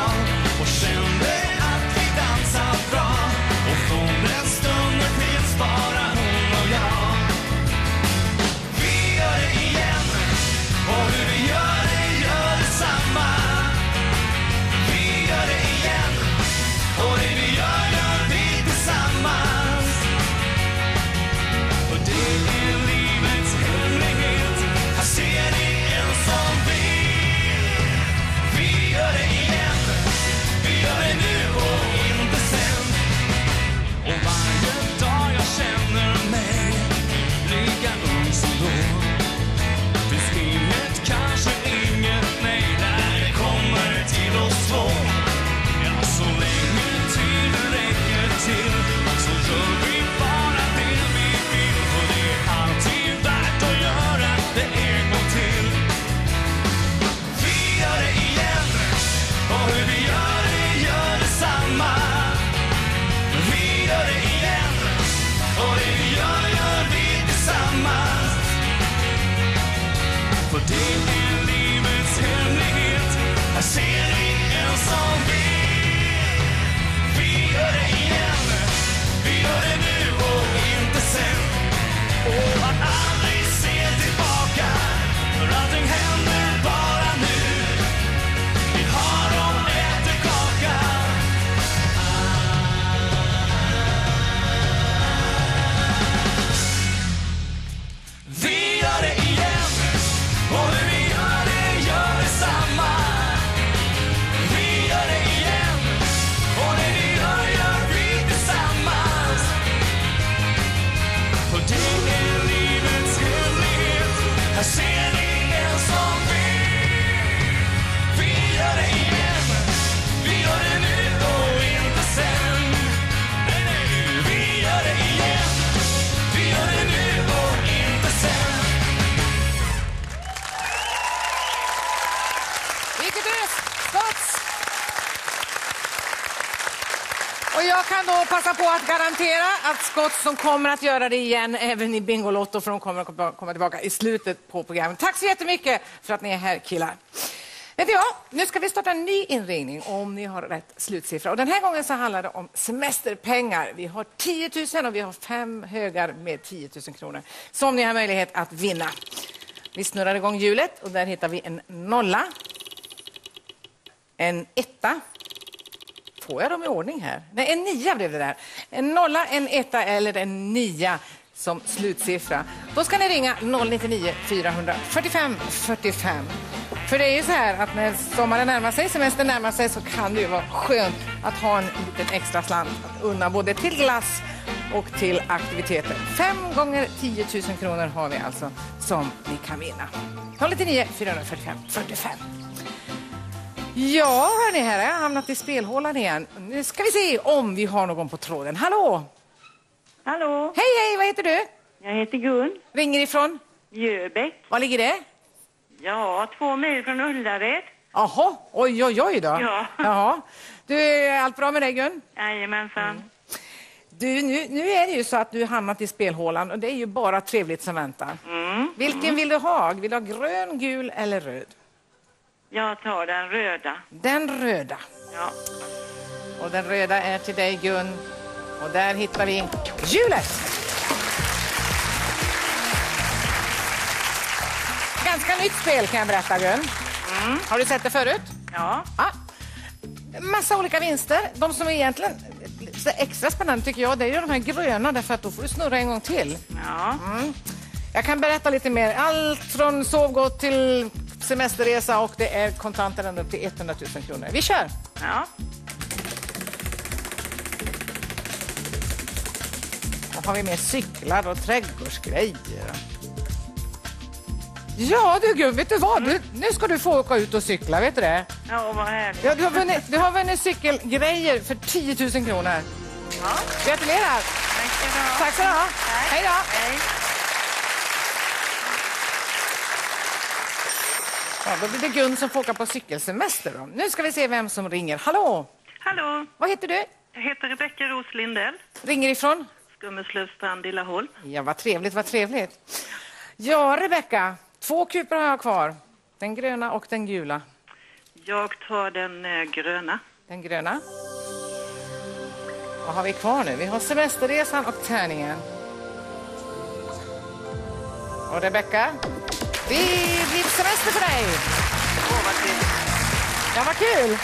För det är livets hemlighet. Här ser ni en som vet. Vi gör det igen. Vi gör det nu och inte sen. Och att aldrig se tillbaka. För allting händer bara nu. Vi har dem äter kaka. Vi gör det igen. Och hur vi gör det samma. Vi gör det igen. Och det vi gör vi tillsammans. För det är livets hemlighet. Här ser ni en som vet. Vi gör det igen. Vi gör det nu och inte sen. Nej, nej, vi gör det igen. Vi gör det nu och inte sen. Vilket är Scotts? Och jag kan då passa på att garantera att Scotts som kommer att göra det igen även i Bingolotto, för de kommer att komma tillbaka i slutet på programmet. Tack så jättemycket för att ni är här, killar. Vet du, nu ska vi starta en ny inringning om ni har rätt slutsiffra. Och den här gången så handlar det om semesterpengar. Vi har 10 000 och vi har 5 högar med 10 000 kronor som ni har möjlighet att vinna. Vi snurrar igång hjulet och där hittar vi en nolla, en etta. Får jag dem i ordning här? Nej, en 9 blev det där. En nolla, en etta eller en 9 som slutsiffra. Då ska ni ringa 099 445 45. För det är ju så här att när sommaren närmar sig, semestern närmar sig, så kan det ju vara skönt att ha en liten extra slant att unna både till glass och till aktiviteter. 5 gånger 10 000 kronor har vi alltså som ni kan vinna. 099 445 45. Ja, hörni, här har jag hamnat i spelhålan igen. Nu ska vi se om vi har någon på tråden. Hallå! Hallå, Hej, hej, vad heter du? jag heter Gun. Ringer ifrån? Jöbäck. Var ligger det? Ja, 2 mil från Ullared. Jaha, oj, oj, oj då. Ja. Jaha. Du, är allt bra med dig, Gun? Jajamensan. Du, nu är det ju så att du har hamnat i spelhålan och det är ju bara trevligt som väntar. Vilken vill du ha? Vill du ha grön, gul eller röd? Jag tar den röda. Den röda. Ja. Och den röda är till dig, Gun. Och där hittar vi hjulet. Ganska nytt spel kan jag berätta, Gun. Har du sett det förut? Ja. Ja. Massa olika vinster. De som är egentligen extra spännande tycker jag, det är ju de här gröna, därför att då får du snurra en gång till. Ja. Jag kan berätta lite mer. Allt från sovgott till semesterresa, och det är kontanter ända upp till 100 000 kronor. Vi kör! Ja. Och har vi med cyklar och trädgårdsgrejer. Ja du Gud, vet du vad? Nu ska du få åka ut och cykla, vet du det? Ja, vad härligt. Ja, du har vunnit cykelgrejer för 10 000 kronor. Ja. Gratulerar! Tack så du ha. Hej då! Hej. Ja, då blir det Gun som får åka på cykelsemester då. Nu ska vi se vem som ringer. Hallå! Hallå, Vad heter du? jag heter Rebecka Ros Lindell. Ringer ifrån? Skummeslövstrand i Laholm. Ja, vad trevligt, vad trevligt. Ja, Rebecka, 2 kupor har jag kvar. Den gröna och den gula. Jag tar den gröna. Den gröna. Vad har vi kvar nu? Vi har semesterresan och tärningen. Och Rebecka, det blir semester för dig. Åh, vad trevligt. Ja, vad kul.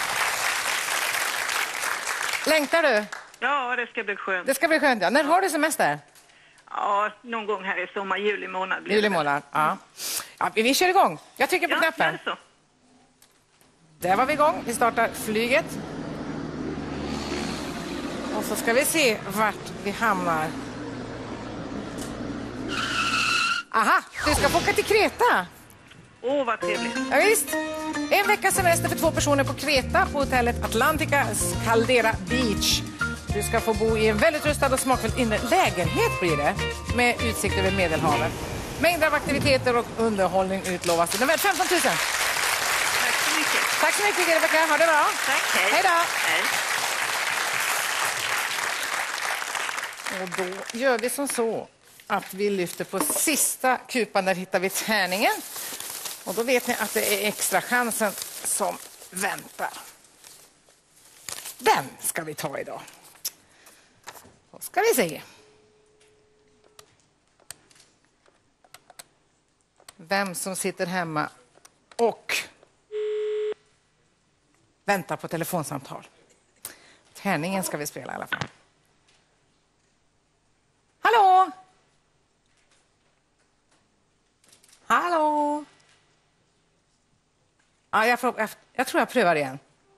Längtar du? Ja, det ska bli skönt. Det ska bli skönt, ja. När har du semester? Ja, någon gång här i sommar, juli månad blir Juli det. månad, ja. Ja, vi kör igång. Jag trycker på knappen. Ja, så. Där var vi igång. Vi startar flyget. Och så ska vi se vart vi hamnar. Aha, du ska få åka till Kreta. Åh, vad trevligt. Ja, visst. En veckas semester för 2 personer på Kreta på hotellet Atlanticas Caldera Beach. Du ska få bo i en väldigt rustad och smakfullt inre lägenhet blir det. Med utsikt över Medelhavet. Mängder av aktiviteter och underhållning utlovas. Den är värd 15 000. Tack så mycket. Tack så mycket, Rebecka. Ha det bra. Tack, hej. Hej då. Hej. Och då gör vi som så att vi lyfter på sista kupan. Där hittar vi tärningen. Och då vet ni att det är extra chansen som väntar. Den ska vi ta idag. Då ska vi se. Vem som sitter hemma och väntar på telefonsamtal. Tärningen ska vi spela i alla fall. Hallå? Hallå? Ja, jag tror jag prövar igen.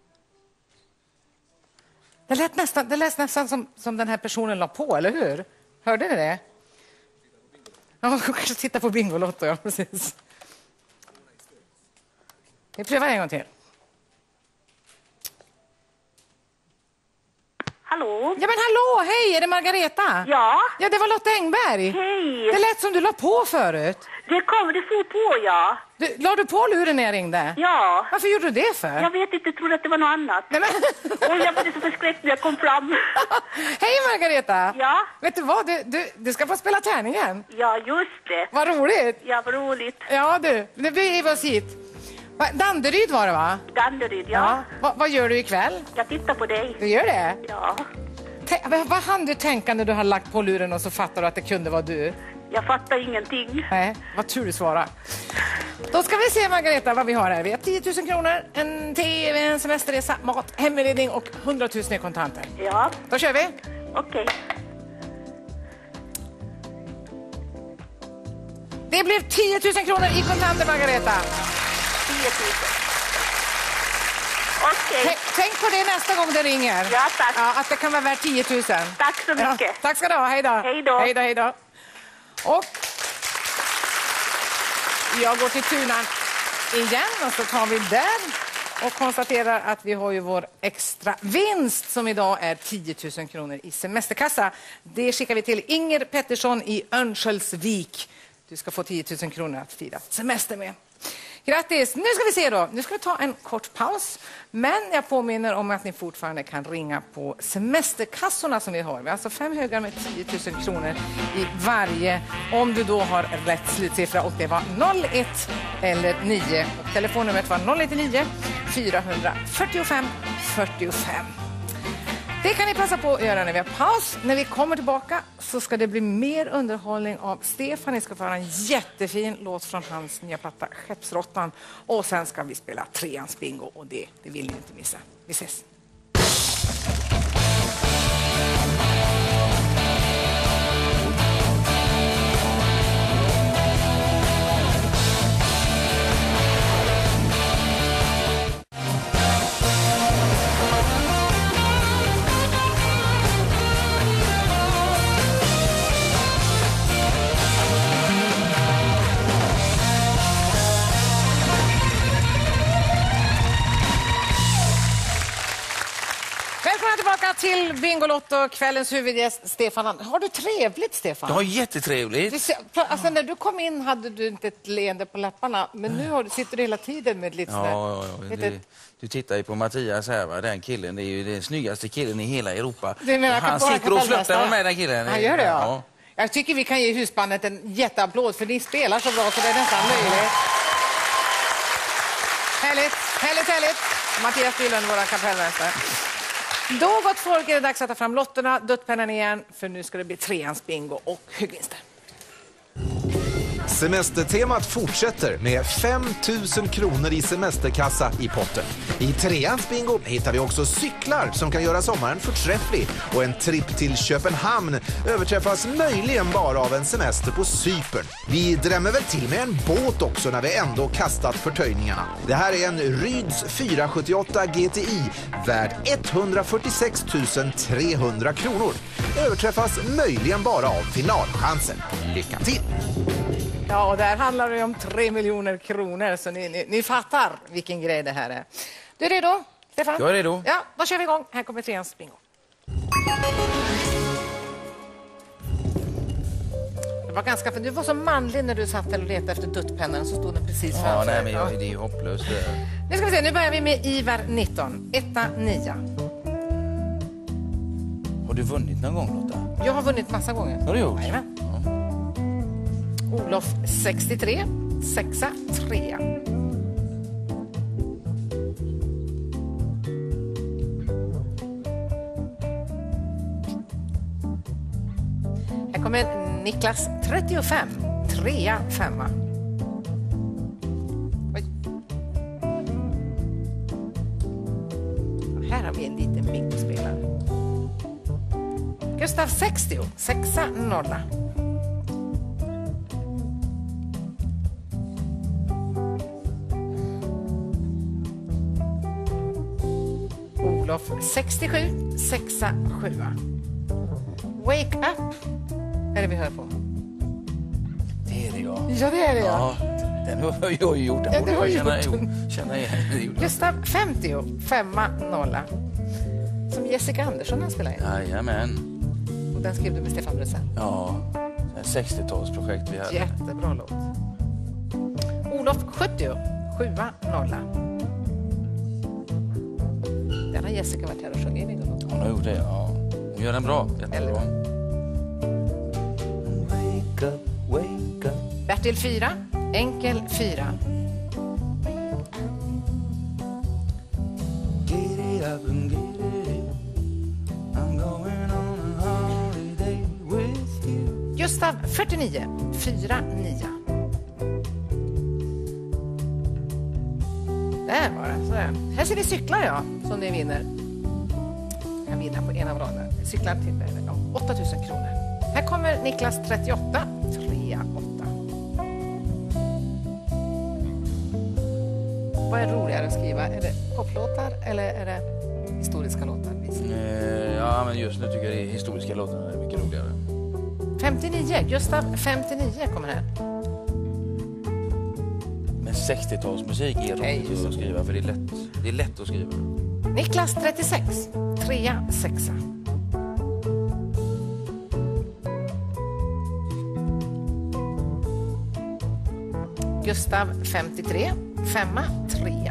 Det lät nästan som den här personen la på, eller hur? Hörde ni det? Ja, kanske titta på Bingolotto, ja, precis. Vi prövar en gång till. Hallå? Ja, men hallå, hej, är det Margareta? Ja. Ja, det var Lotta Engberg. Hej. Det lät som du la på förut. Det får på, ja. La du på luren när jag ringde? Ja. Varför gjorde du det för? Jag vet inte, jag trodde att det var något annat. Nej, men... Och jag blev så förskräckt när jag kom fram. Hej Margareta! Ja? Vet du vad, du ska få spela tärningen. Ja, just det. Vad roligt! Ja, vad roligt. Ja du, nu beger vi oss hit. Danderyd var det, va? Danderyd, ja. Vad gör du ikväll? Jag tittar på dig. Du gör det? Ja. Vad hann du tänka när du har lagt på luren och så fattar du att det kunde vara du? Jag fattar ingenting. Nej, vad tur du svarar. Då ska vi se Margareta vad vi har här. Vi har 10 000 kronor, en TV, en semesterresa, mat, heminredning och 100 000 i kontanter. Ja. Då kör vi. Okej. Det blev 10 000 kronor i kontanter Margareta. 10 000. Okej. Tänk på det nästa gång det ringer. Ja, tack. Ja, att det kan vara värt 10 000. Tack så mycket. Ja, tack ska du ha, hej då. Hej då. Hej då, hej då. Och jag går till tunan igen och så tar vi där och konstaterar att vi har ju vår extra vinst som idag är 10 000 kronor i semesterkassa. Det skickar vi till Inger Pettersson i Örnsköldsvik. Du ska få 10 000 kronor att fira semester med. Grattis! Nu ska vi se då. Nu ska vi ta en kort paus. Men jag påminner om att ni fortfarande kan ringa på semesterkassorna som vi har. Vi har alltså 5 högar med 10 000 kronor i varje. Om du då har rätt slutsiffra och det var 01 eller 9. Och telefonnumret var 099 445 45. Det kan ni passa på att göra när vi har paus. När vi kommer tillbaka så ska det bli mer underhållning av Stefan. Ni ska få höra en jättefin låt från hans nya platta Skeppsrottan. Och sen ska vi spela treans bingo och det vill ni inte missa. Vi ses! Tillbaka till Bingolotto, kvällens huvudgäst Stefan. Har du trevligt, Stefan? Jag har jättetrevligt. Alltså, när du kom in hade du inte ett leende på läpparna, men nu sitter du hela tiden med lite Du tittar ju på Mattias här, va? Den killen, det är ju den snyggaste killen i hela Europa. Han sitter och flörtar med den killen. Han gör det, ja. Jag tycker vi kan ge husbandet en jätteapplåd för ni spelar så bra så det är nästan löjligt. Härligt. Mattias Bylund, våra kapellmästare. Då gott folk är det dags att ta fram lotterna, duttpennan igen, för nu ska det bli treans bingo och högvinster. Semestertemat fortsätter med 5 000 kronor i semesterkassa i potten. I treans bingo hittar vi också cyklar som kan göra sommaren förträfflig. Och en tripp till Köpenhamn överträffas möjligen bara av en semester på Cypern. Vi drämmer väl till med en båt också när vi ändå kastat förtöjningarna. Det här är en Ryds 478 GTI värd 146 300 kronor. Överträffas möjligen bara av finalchansen. Lycka till! Ja, och där handlar det om 3 miljoner kronor, så ni fattar vilken grej det här är. Du är redo, Stefan? Jag är redo. Ja, då kör vi igång. Här kommer treans bingo. Du var så manlig när du satt och letade efter duttpennan, så stod den precis framför. Nej, men det är ju hopplöst. Nu ska vi se, nu börjar vi med Ivar 19. 1-9. Har du vunnit någon gång, Lotta? Jag har vunnit massa gånger. Har du gjort? Jajamän. Olof 63. sexa, trea. Här kommer Niklas 35, trea, femma. Oj. Och här har vi en liten bingospelare. Gustav 60, sexa, nolla. Olof 67, sexa, sjua. Wake up är det vi hör på. Det är det, ja. Ja, det är det, ja. Den har jag ju gjort. Den Ja, borde du har jag gjort känna igen. Gustav 50, femma, nolla. Som Jessica Andersson har spelat in. Jajamän. Och den skrev du med Stefan Brusell. Ja, en 60-talsprojekt vi hade. Jättebra låt. Olof 70, sjua, nolla. Den har Jessica varit här och sjungit i. Hon har gjort det, ja. Hon gör den bra. Jättebra. Wake up, wake up. Bertil 4, enkel 4. Get it up and get it. I'm going on a holiday with you. Gustav 49, 4, 9. Där var det. Så här ser vi cyklar, ja, som ni vinner. Jag vinner på en av raderna. Cyklar till 8 000 kronor. Här kommer Niklas 38, 3, 8. Vad är roligare att skriva? Är det poplåtar eller är det historiska låtar? Ja, men just nu tycker jag det är historiska låtar. Det är mycket roligare. 59, Gustav 59 kommer här. Men 60-talsmusik är roligt att skriva, för det är lätt att skriva. Niklas 36, 3, 6. Gustav 53, 5, 3.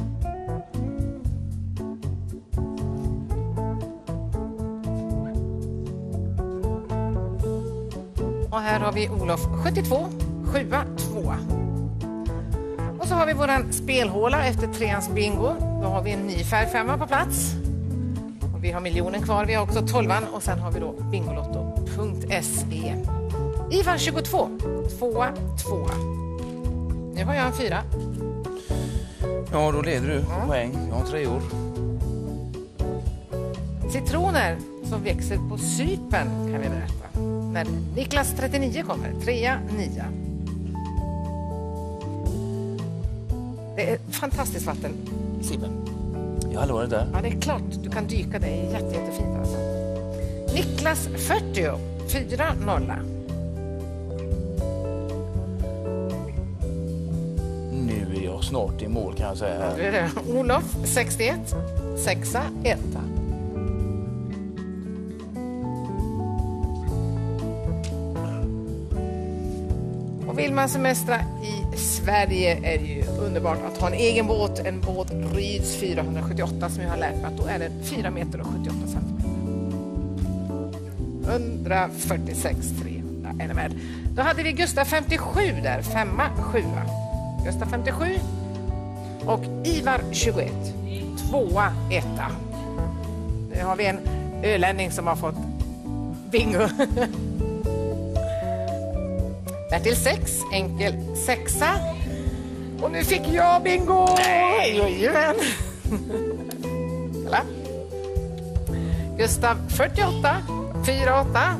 Och här har vi Olof 72, 7, 2. Och så har vi våran spelhåla efter treans bingo. Då har vi en ny färg 5 på plats. Och vi har miljonen kvar. Vi har också 12:an och sen har vi då bingolotto.se. Ivar 22, 2, 2. Nu har jag en 4. Ja, då leder du på poäng. Jag har 3 år. Citroner som växer på Cypern kan vi berätta. När Niklas 39 kommer, 3, 9. Det är fantastiskt vatten i Cypern. Jag har aldrig varit där. Ja, det är klart. Du kan dyka. Det är jättefint alltså. Niklas 40, 4, 0. Nu är jag snart i mål, kan jag säga. Ja, det är det. Olof 61, 6, 1. Och vill man semestra i Sverige är det ju underbart att ha en egen båt. En båt Ryds 478 som jag har lärt mig att då är den 4 meter och 78 centimeter. 146 300 är det med. Då hade vi Gustav 57 där, 5, 7. Gustav 57 och Ivar 21, 2, 1. Nu har vi en ölänning som har fått bingo. Bertil 6, enkel 6. Och nu fick jag bingo! Jajamän! Kolla. Gustav 48, 4, 8.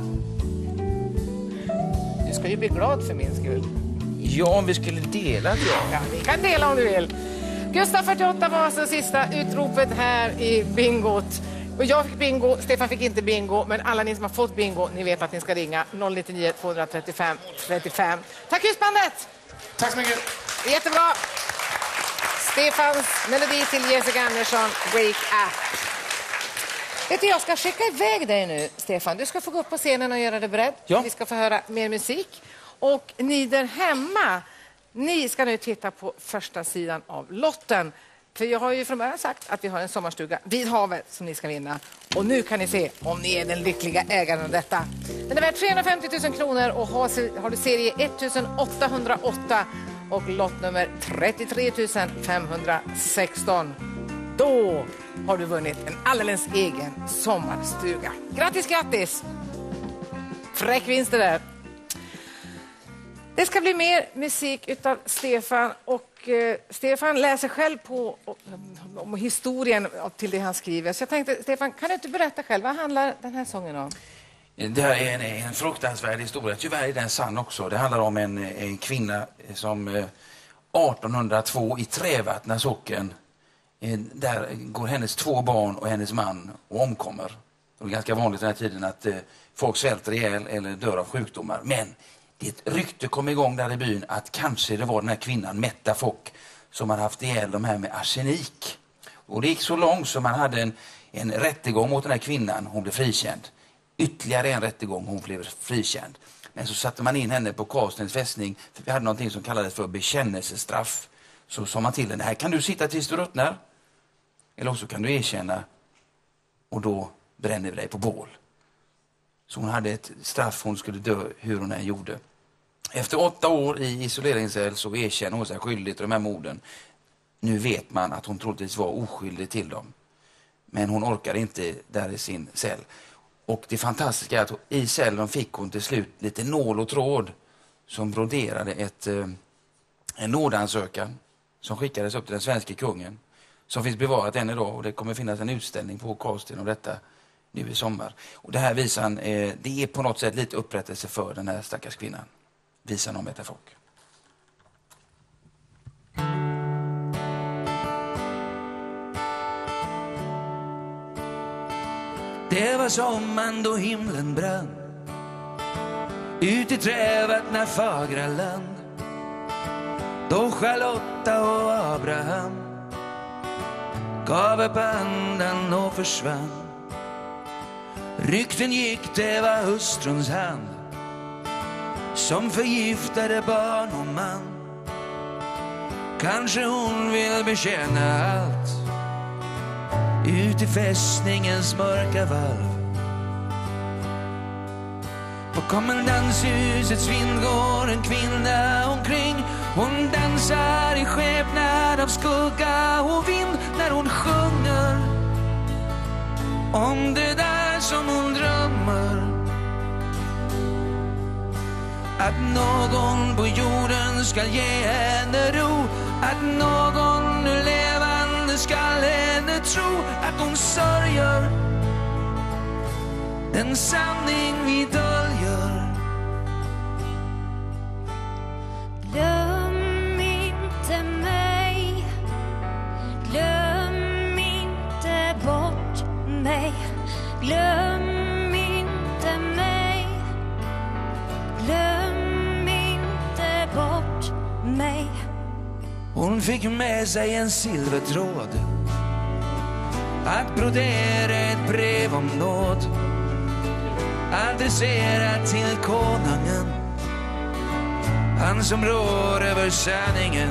Du ska ju bli glad för min skull. Ja, om vi skulle dela det. Ja, vi kan dela om du vill. Gustav 48 var alltså sista utropet här i bingot. Och jag fick bingo, Stefan fick inte bingo, men alla ni som har fått bingo, ni vet att ni ska ringa 099 235 35. Tack husbandet! Tack så mycket! Jättebra! Stefans melodi till Jessica Andersson, Wake Up. Vet du, jag ska skicka iväg dig nu, Stefan. Du ska få gå upp på scenen och göra det beredd. Ja. Vi ska få höra mer musik. Och ni där hemma, ni ska nu titta på första sidan av lotten. För jag har ju från början sagt att vi har en sommarstuga vid havet som ni ska vinna. Och nu kan ni se om ni är den lyckliga ägaren av detta. Den är värd 350 000 kronor och har du serie 1808 och lottnummer 33 516. Då har du vunnit en alldeles egen sommarstuga. Grattis, grattis! Fräck vinst det där. Det ska bli mer musik utav Stefan och Stefan läser själv på om historien till det han skriver. Så jag tänkte, Stefan, kan du inte berätta själv, vad handlar den här sången om? Det här är en fruktansvärd historia. Tyvärr är den sann också. Det handlar om en kvinna som 1802 i Trävattna socken. Där går hennes 2 barn och hennes man och omkommer. Det är ganska vanligt den här tiden att folk svälter ihjäl eller dör av sjukdomar. Men ett rykte kom igång där i byn att kanske det var den här kvinnan, Metta Fock, som hade haft ihjäl de här med arsenik. Och det gick så långt så man hade en rättegång mot den här kvinnan. Hon blev frikänd. Ytterligare en rättegång, hon blev frikänd. Men så satte man in henne på Karlstens fästning, för vi hade någonting som kallades för bekännelsestraff. Så sa man till henne, här kan du sitta tills du ruttnar. Eller också kan du erkänna och då bränner vi dig på bål. Så hon hade ett straff, hon skulle dö hur hon än gjorde. Efter 8 år i isoleringscell så erkänner hon sig skyldig till de här morden. Nu vet man att hon troligtvis var oskyldig till dem. Men hon orkade inte där i sin cell. Och det fantastiska är att i cellen fick hon till slut lite nål och tråd som broderade en nådansökan som skickades upp till den svenska kungen. Som finns bevarat än idag, och det kommer finnas en utställning på Karlsten om detta nu i sommar. Och det här visan, det är på något sätt lite upprättelse för den här stackars kvinnan. Visan om Metta Fock. Det var sommaren då himlen brann ut i Trävattna fagra land. Då Charlotta och Abraham gav upp andan och försvann. Rykten gick, det var hustruns hand som förgiftade barn och man. Kanske hon vill bekänna allt ut i fästningens mörka valv. På kommendanshusets vind går en kvinna omkring. Hon dansar i skepnad av skugga och vind när hon sjunger om det där som hon drömmer. Att någon på jorden ska ge henne ro, att någon nu levande ska henne tro att hon sörjer den sanning vi döljer. Glöm inte mig, glöm inte bort mig, glöm inte mig, glöm inte bort mig. Hon fick med sig en silvertråd att brodera ett brev om nåd adresserat till konungen, han som rår över sanningen.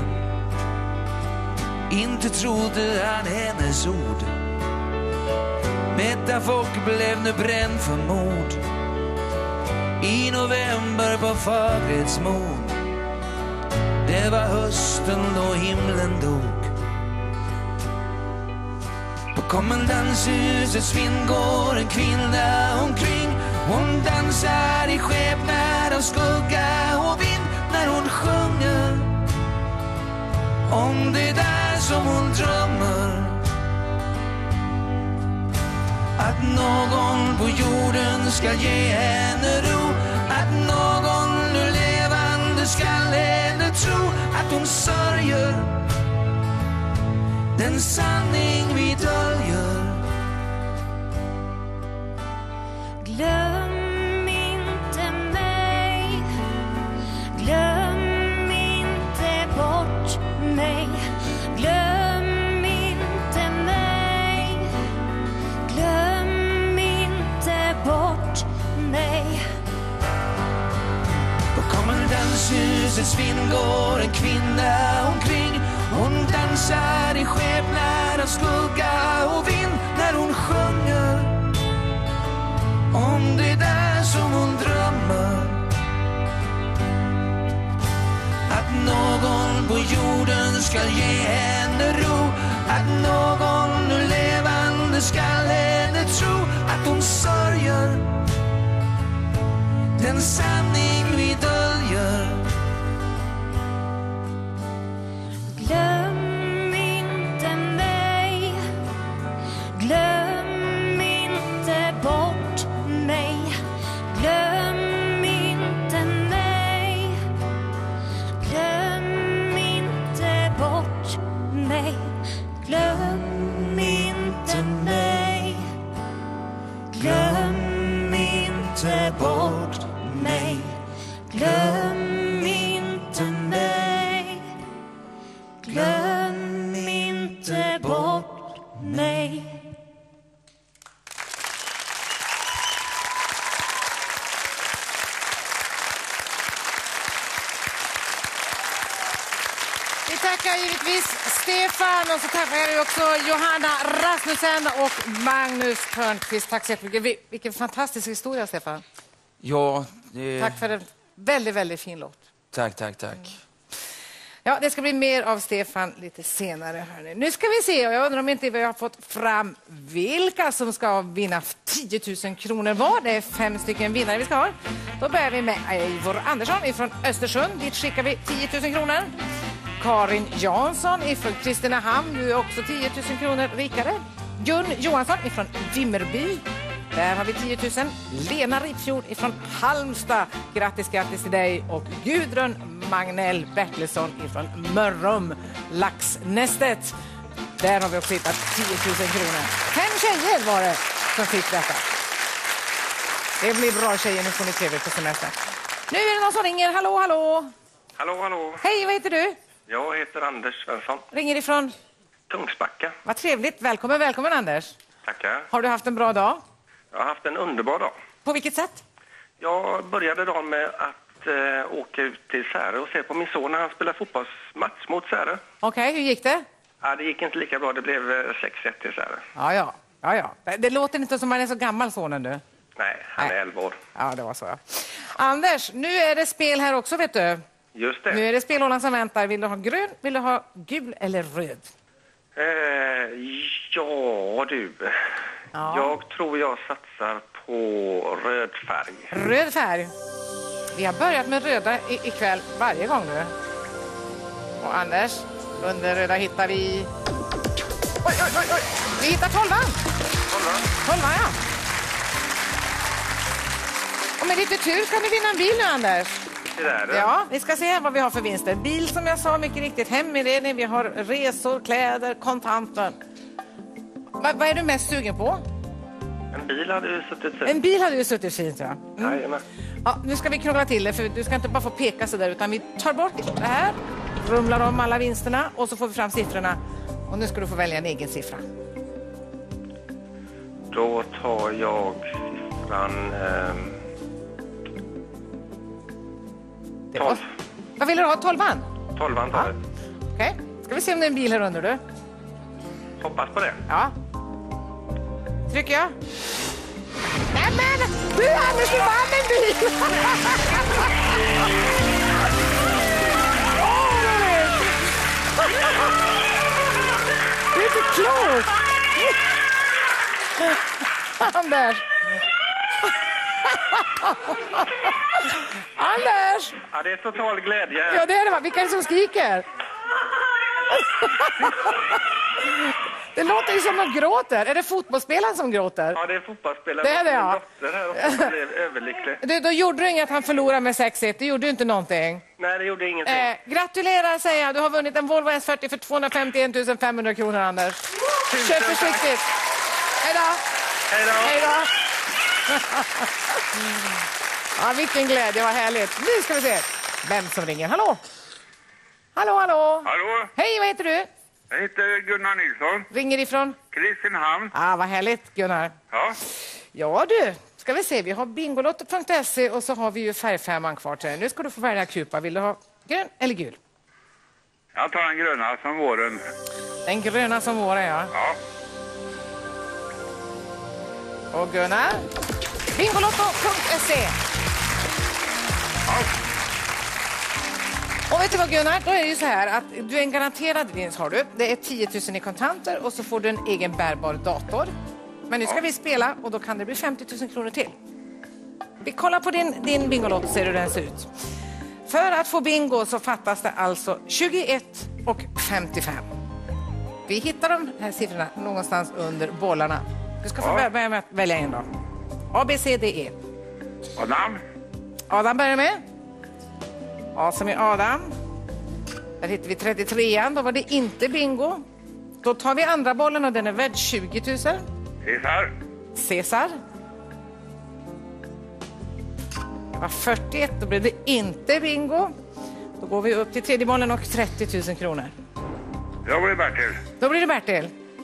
Inte trodde han hennes ord. Metta Fock blev nu bränd för mord i november på Fagretsmon. Det var hösten då himlen dog. På kommendanshusets vind går en kvinna omkring. Hon dansar i skepnad av skugga och vind när hon sjunger om det där som hon drömmer. Att någon på jorden ska ge henne ro, att någon nu levande ska henne tro att hon sörjer den sanning vi döljer. Glöm inte mig, glöm inte bort mig, glöm inte mig, glöm inte bort mig. På kommendanshusets vind går en kvinna omkring. Hon dansar i skepnad av skugga och vind när hon sjunger om det där som hon drömmer. Att någon en sanning vi döljer. Glöm inte mig. Glöm inte bort mig. Glöm inte mig. Glöm inte bort mig. Glöm inte mig. Glöm inte bort mig. Glöm inte mig. Glöm inte bort mig. Vi tackar givetvis Stefan och så tackar vi också Johanna Rasmussen och Magnus Törnqvist. Tack så jättemycket. Vilken fantastisk historia, Stefan. Ja, Tack för en väldigt, väldigt fin låt. Tack. Ja, det ska bli mer av Stefan lite senare. Hörni. Nu ska vi se, och jag undrar om inte vi har fått fram vilka som ska vinna 10 000 kronor var. Det är 5 stycken vinnare vi ska ha. Då börjar vi med Eivor Andersson från Östersund. Dit skickar vi 10 000 kronor. Karin Jansson från Kristinehamn, du är också 10 000 kronor rikare. Gun Johansson från Vimmerby. Där har vi 10 000. Lena Ripfjord från Halmstad. Grattis till dig. Och Gudrun Magnell Bertilsson från Mörrum, Laxnästet. Där har vi också hittat 10 000 kronor. 5 tjejer var det som fick detta. Det blir bra tjejer, nu får ni trevligt på semester. Nu är det någon som ringer. Hallå. Hallå. Hej, vad heter du? Jag heter Anders Svensson. Ringer ifrån? Kungsbacka. Vad trevligt. Välkommen Anders. Tackar. Har du haft en bra dag? Jag har haft en underbar dag. På vilket sätt? Jag började dagen med att åka ut till Särö och se på min son när han spelade fotbollsmatch mot Särö. Okej, hur gick det? Ja, det gick inte lika bra. Det blev 6-1 till Särö. Ja. Det låter inte som man är så gammal, sonen du. Nej, han är 11 år. Ja, det var så. Ja. Anders, nu är det spel här också, vet du. Just det. Nu är det spelhålan som väntar. Vill du ha grön, vill du ha gul eller röd? Ja, du. Ja. Jag tror jag satsar på röd färg. Röd färg. Vi har börjat med röda ikväll varje gång nu. Och Anders, under röda hittar vi... Oj. Vi hittar 12:an. 12:an, ja. Och med lite tur kan vi vinna en bil nu, Anders. Det där, det. Ja, vi ska se här vad vi har för vinster. Bil, som jag sa, mycket riktigt. Heminredning, vi har resor, kläder, kontanter. Vad är du mest sugen på? En bil hade ju suttit fint. En bil hade ju suttit fint, ja. Jajamän. Ja, nu ska vi krångla till det, för du ska inte bara få peka så där, utan vi tar bort det här, rumlar om alla vinsterna och så får vi fram siffrorna. Och nu ska du få välja en egen siffra. Då tar jag siffran 12. Vad vill du ha? 12:an? 12:an tar jag. Okej. Ska vi se om det är en bil här under, du? Hoppas på det. Ja. Trycker jag. Nämen! Du, Anders, du vann en bil! Det är inte klokt! Anders! Anders! Ja, det är total glädje. Ja, det är det, va? Vilka är det som skriker? Det låter ju som de gråter. Är det fotbollsspelaren som gråter? Ja, det är fotbollsspelaren. Det är det, ja. Min dotter här också blev överlycklig. Då gjorde du inget att han förlorade med 6-1. Det gjorde ju inte någonting. Nej, det gjorde ingenting. Gratulerar, säger jag. Du har vunnit en Volvo S40 för 251 500 kronor, Anders. Kör försiktigt. Hej då. Hej då. Ja, vilken glädje, vad härligt. Nu ska vi se vem som ringer. Hallå. Hallå. Hej, vad heter du? Jag heter Gunnar Nilsson. Ringer ifrån? Kristinehamn. Vad härligt, Gunnar. Ja. Ja du, ska vi se. Vi har bingolotto.se och så har vi ju färgfärman kvar till. Nu ska du få välja kupa. Vill du ha grön eller gul? Jag tar den gröna som våren. Den gröna som våren, ja. Ja. Och Gunnar? Bingolotto.se. Och vet du vad, Gunnar? Då är det ju så här att du är en garanterad vinst, har du. Det är 10 000 i kontanter och så får du en egen bärbar dator. Men nu ska vi spela och då kan det bli 50 000 kronor till. Vi kollar på din Bingolott och ser hur den ser ut. För att få bingo så fattas det alltså 21 och 55. Vi hittar de här siffrorna någonstans under bollarna. Du ska få börja med att välja en då. A, B, C, D, E. Adam. Adam börjar med. A som är Adam. Där hittar vi 33an. Då var det inte bingo. Då tar vi andra bollen och den är värd 20 000. Cesar. Cesar. Det var 41. Då blev det inte bingo. Då går vi upp till tredje bollen och 30 000 kronor. Då blir det Bertil. Då blir det Bertil.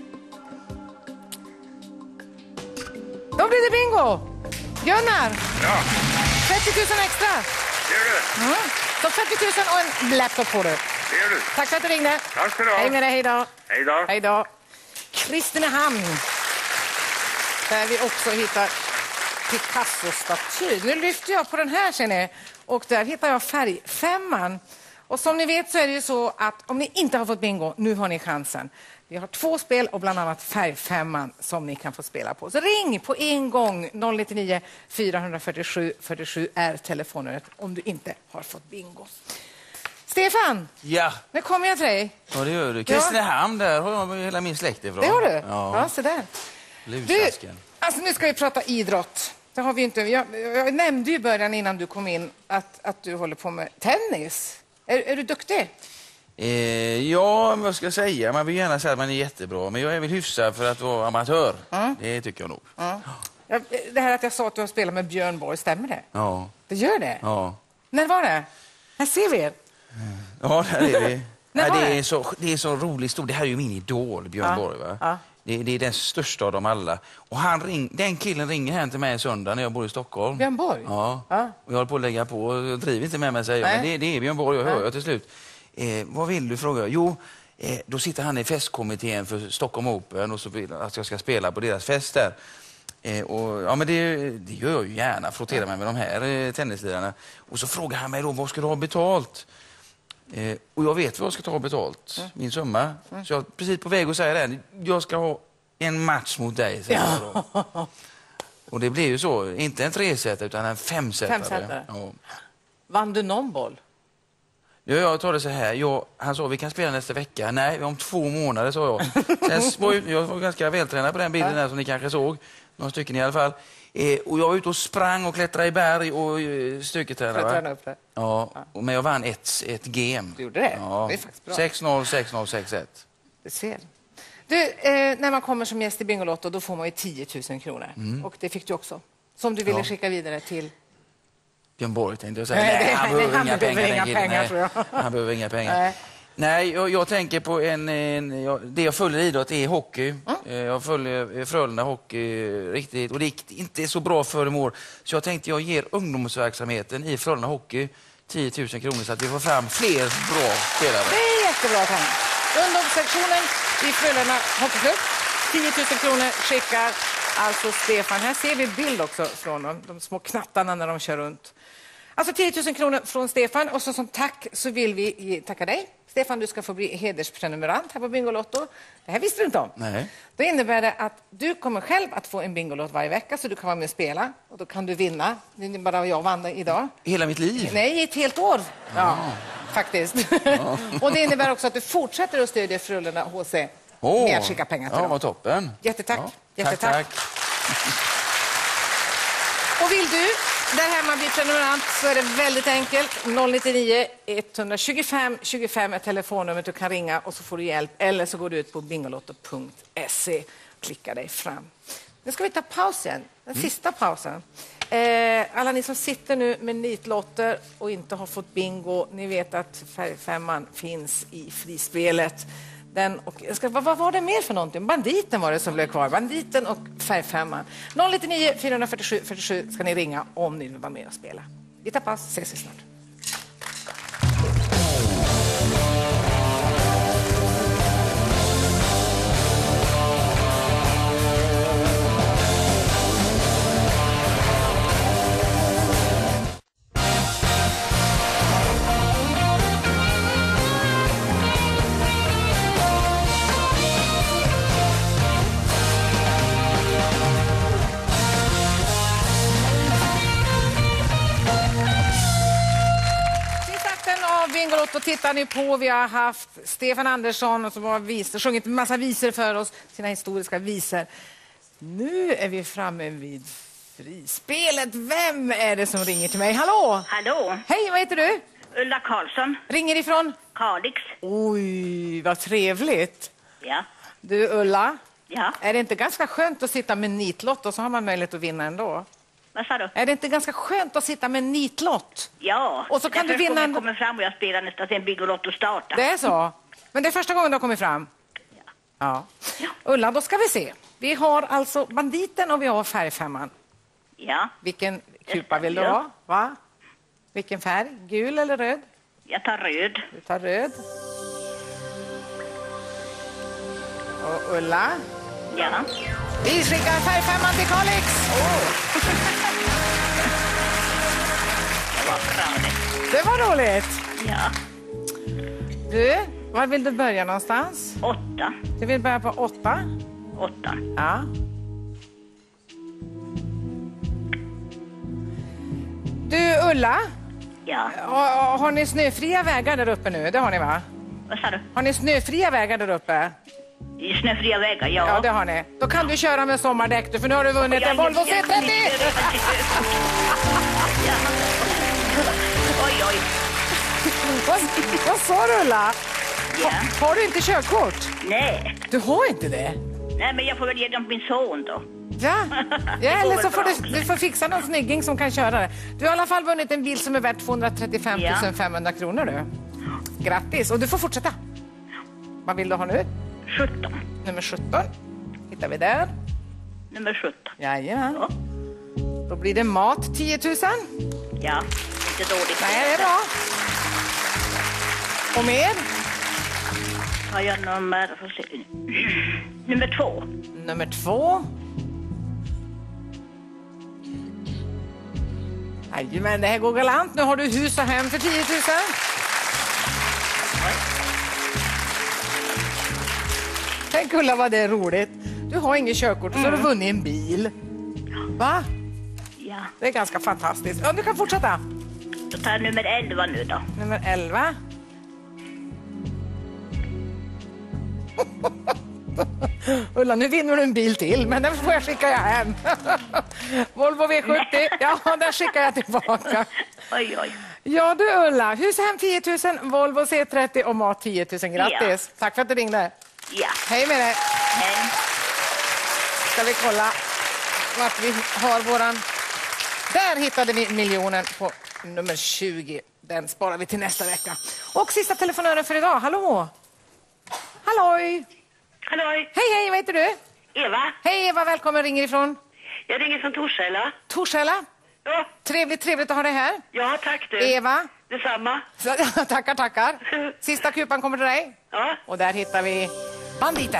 Då blir det bingo. Gunnar. Ja. 30 000 extra. Det gör du. Mm. Så 30 000 och en laptop på du. Det gör du. Tack för att du ringde. Tack ska du ha. Hej med dig, hej då. Hej då. Hej då. Kristinehamn. Där vi också hittar Picasso-staty. Nu lyfter jag på den här ser ni. Och där hittar jag färgfemman. Och som ni vet så är det ju så att om ni inte har fått bingo, nu har ni chansen. Vi har 2 spel och bland annat färgfemman som ni kan få spela på. Så ring på en gång. 099 447 47 är telefonnumret om du inte har fått bingo. Stefan, Ja. nu kommer jag till dig. Ja, det gör du. Kristinehamn, där har jag hela min släkt ifrån. Det har du? Ja, Ja så där. Lusasken. Alltså nu ska vi prata idrott. Det har vi inte. Jag nämnde ju i början innan du kom in att du håller på med tennis. Är du duktig? Ja, vad ska jag säga? Man vill gärna säga att man är jättebra, men jag är väl hyfsad för att vara amatör. Det tycker jag nog. Ja, det här att jag sa att du har spelat med Björn Borg, stämmer det? Ja. Det gör det? Ja. När var det? Här ser vi er. Ja, där är vi. När var det är så roligt stort. Det här är ju min idol, Björn Borg. Va? Ja. Det är den största av dem alla. Och den killen ringer hem till mig en söndag när jag bor i Stockholm. Björn Borg? Ja. Och jag håller på att lägga på och driver inte med mig, säger jag. Men det är Björn Borg, jag hör jag till slut. Vad vill du, fråga? Jo, då sitter han i festkommittén för Stockholm Open och så vill att jag ska spela på deras fest där. Och, ja, men det gör jag ju gärna, frottera mig med de här tennislidarna. Och så frågar han mig då, vad ska du ha betalt? Och jag vet vad jag ska ta betalt, min summa. Så jag är precis på väg att säga det. Jag ska ha en match mot dig, säger jag då. Och det blir ju så, inte en 3-sättare utan en 5-sättare. Ja. Vann du någon boll? Ja, jag tar det så här. Han sa vi kan spela nästa vecka. Nej, om 2 månader, sa jag. Sen jag var ganska vältränad på den bilden här som ni kanske såg. Några stycken i alla fall. Och jag var ute och sprang och klättrade i berg och styrketränade. Ja, men jag vann ett game. Du gjorde det? Ja. Det är faktiskt bra. 6-0, 6-0, 6-1. Det ser. Du, när man kommer som gäst i Bingolotto då får man ju 10 000 kronor. Och det fick du också. Som du ville skicka vidare till... Björn Borg tänkte jag säga. Nej, han behöver inga pengar. Tror jag. Han behöver inga pengar. Nej, jag tänker på det jag följer idrott är hockey. Jag följer Frölunda hockey riktigt och det gick inte så bra för i år. Så jag tänkte jag ger ungdomsverksamheten i Frölunda hockey 10 000 kronor så att vi får fram fler bra spelare. Det är jättebra pengar. Ungdomssektionen i Frölunda hockeyklubb 10 000 kronor skickar alltså Stefan. Här ser vi bild också från dem, de små knattarna när de kör runt. Alltså 10 000 kronor från Stefan och så som tack så vill vi tacka dig. Stefan, du ska få bli hedersprenumerant här på Bingolotto. Det här visste du inte om. Nej. Då innebär det att du kommer själv att få en Bingolott varje vecka så du kan vara med och spela. Och då kan du vinna. Det är bara jag vann idag. Hela mitt liv? Nej, ett helt år. Ja, faktiskt. Och det innebär också att du fortsätter att stödja Frölunda HC med att skicka pengar till dem. Vad toppen. Jättetack. Ja, Jättetack. tack. Och vill du där hemma bli prenumerant så är det väldigt enkelt. 099 125 25 är telefonnumret du kan ringa och så får du hjälp. Eller så går du ut på bingolotto.se och klickar dig fram. Nu ska vi ta pausen, den sista pausen. Alla ni som sitter nu med nitlotter och inte har fått bingo, ni vet att färgfemman finns i frispelet. Vad var det mer för någonting? Banditen var det som blev kvar. Banditen och färgfemman. 099 447 47 ska ni ringa om ni vill vara med och spela. Vi tar paus, ses vi snart. Bingolotto tittar ni på. Vi har haft Stefan Andersson som har sjungit en massa visor för oss, sina historiska visor. Nu är vi framme vid frispelet. Vem är det som ringer till mig? Hallå? Hallå? Hej, vad heter du? Ulla Karlsson. Ringer ifrån? Kalix. Oj, vad trevligt. Ja. Du Ulla, Ja. är det inte ganska skönt att sitta med nitlott och så har man möjlighet att vinna ändå? Vad sa du? Är det inte ganska skönt att sitta med nitlott? Ja. Och så kan du vinna Jag kommer fram och jag spelar nästan sen Bingolotto startar. Det är så? Men det är första gången du har kommit fram? Ja. Ulla, då ska vi se. Vi har alltså banditen och vi har färgfemman. Ja. Vilken kupa vill du ha? Va? Vilken färg? Gul eller röd? Jag tar röd. Du tar röd. Och Ulla? Ja. Vi skickar färgfemman till Kalix. Det var bra det. Det var roligt. Ja. Du, var vill du börja någonstans? 8. Du vill börja på 8? 8. Ja. Du Ulla? Ja. Har ni snöfria vägar där uppe nu? Det har ni va? Vad sa du? Har ni snöfria vägar där uppe? I snöfria vägar, ja. Ja, det har ni. Då kan du köra med sommardäck, för nu har du vunnit en Volvo C30! Oj, oj. Vad sa du Ulla? Ja. Har du inte körkort? Nej. Du har inte det? Nej, men jag får väl ge dem min son då. Ja, eller väl så får bra du får fixa någon snygging som kan köra det. Du har i alla fall vunnit en bil som är värd 235 500 kronor du. Grattis, och du får fortsätta. Vad vill du ha nu? 17. Nummer 17. Hittar vi där. Nummer 17. Jajamän. Ja. Då blir det mat 10 000. Ja, inte dåligt. Nej, det är bra. Och mer? Har jag nummer... Nummer 2. Nummer 2. Jajamän, det här går galant. Nu har du hus och hem för 10 000. Tänk Ulla vad det är roligt. Du har ingen körkort så har du vunnit en bil. Va? Ja. Det är ganska fantastiskt. Ja, du kan fortsätta. Då tar jag nummer 11 nu då. Nummer 11. Ulla, nu vinner du en bil till, men den får jag skicka hem. Volvo V70, ja, den skickar jag tillbaka. Oj, oj. Ja du Ulla, hus hem 10 000, Volvo C30 och mat 10 000. Grattis. Tack för att du ringde. Ja. Hej med dig. Hej. Ska vi kolla vart vi har våran... Där hittade vi miljonen på nummer 20. Den sparar vi till nästa vecka. Och sista telefonören för idag. Hallå? Halloj? Halloj. Hej, vad heter du? Eva. Hej Eva, välkommen. Ringer ifrån? Jag ringer från Torshälla. Torshälla? Ja. Trevligt att ha dig här. Ja, tack du. Eva? Detsamma. Tackar. Sista kupan kommer till dig. Ja. Och där hittar vi banditen.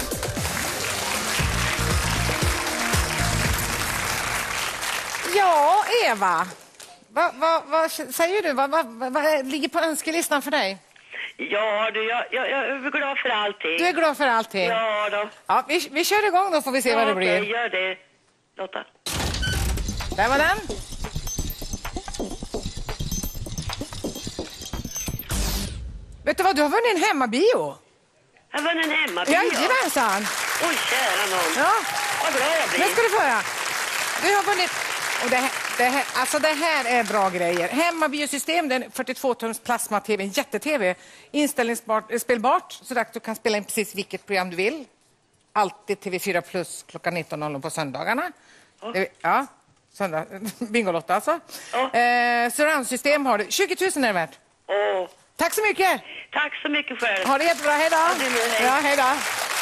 Ja, Eva. Vad säger du? Vad ligger på önskelistan för dig? Ja, du, jag är glad för allting. Du är glad för allting? Ja då. Ja, vi kör igång då får vi se vad det blir. Ja, gör det. Lotta. Där var den. Vet du vad, du har vunnit en hemmabio. Jag har vunnit en hemmabio. Jajamensan. Oj, kära någon. Ja. Vad glad jag blir. Nu ska du få höra. Du har vunnit... Och det här är bra grejer. Hemmabiosystem, den 42-tums plasma-tv, en jätte-tv. Inställningsbart, spelbart, så att du kan spela in precis vilket program du vill. Alltid TV4 Plus klockan 19.00 på söndagarna. Ja, söndag, Bingolotto alltså. Surroundsystem har du. 20 000 är det värt. Tack så mycket. Tack så mycket själv. Ha det jättebra, hej då. Ja, hej då.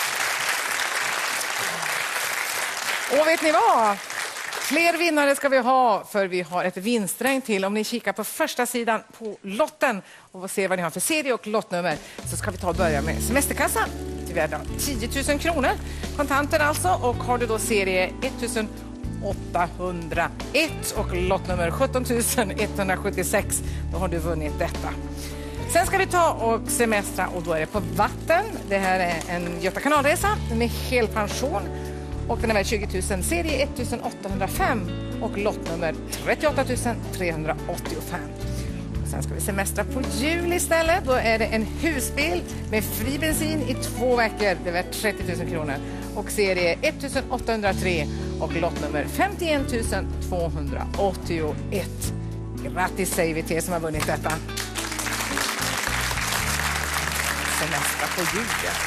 Och vet ni vad? Fler vinnare ska vi ha, för vi har ett vinstregn till. Om ni kikar på första sidan på lotten och ser vad ni har för serie och lottnummer, så ska vi ta och börja med semesterkassan. Det är 10 000 kronor. Kontanter alltså. Och har du då serie 1801 och lottnummer 17 176, då har du vunnit detta. Sen ska vi ta och semestra, och då är det på vatten. Det här är en Göta kanalresa med helpension. Och den är värd 20 000, serie 1805 och lottnummer 38 385. sen ska vi semestra på jul istället. Då är det en husbil med fri bensin i 2 veckor. Det är värt 30 000 kronor. Och serie 1803 och lottnummer 51 281. Grattis säger vi till er som har vunnit detta. Semestra på jul.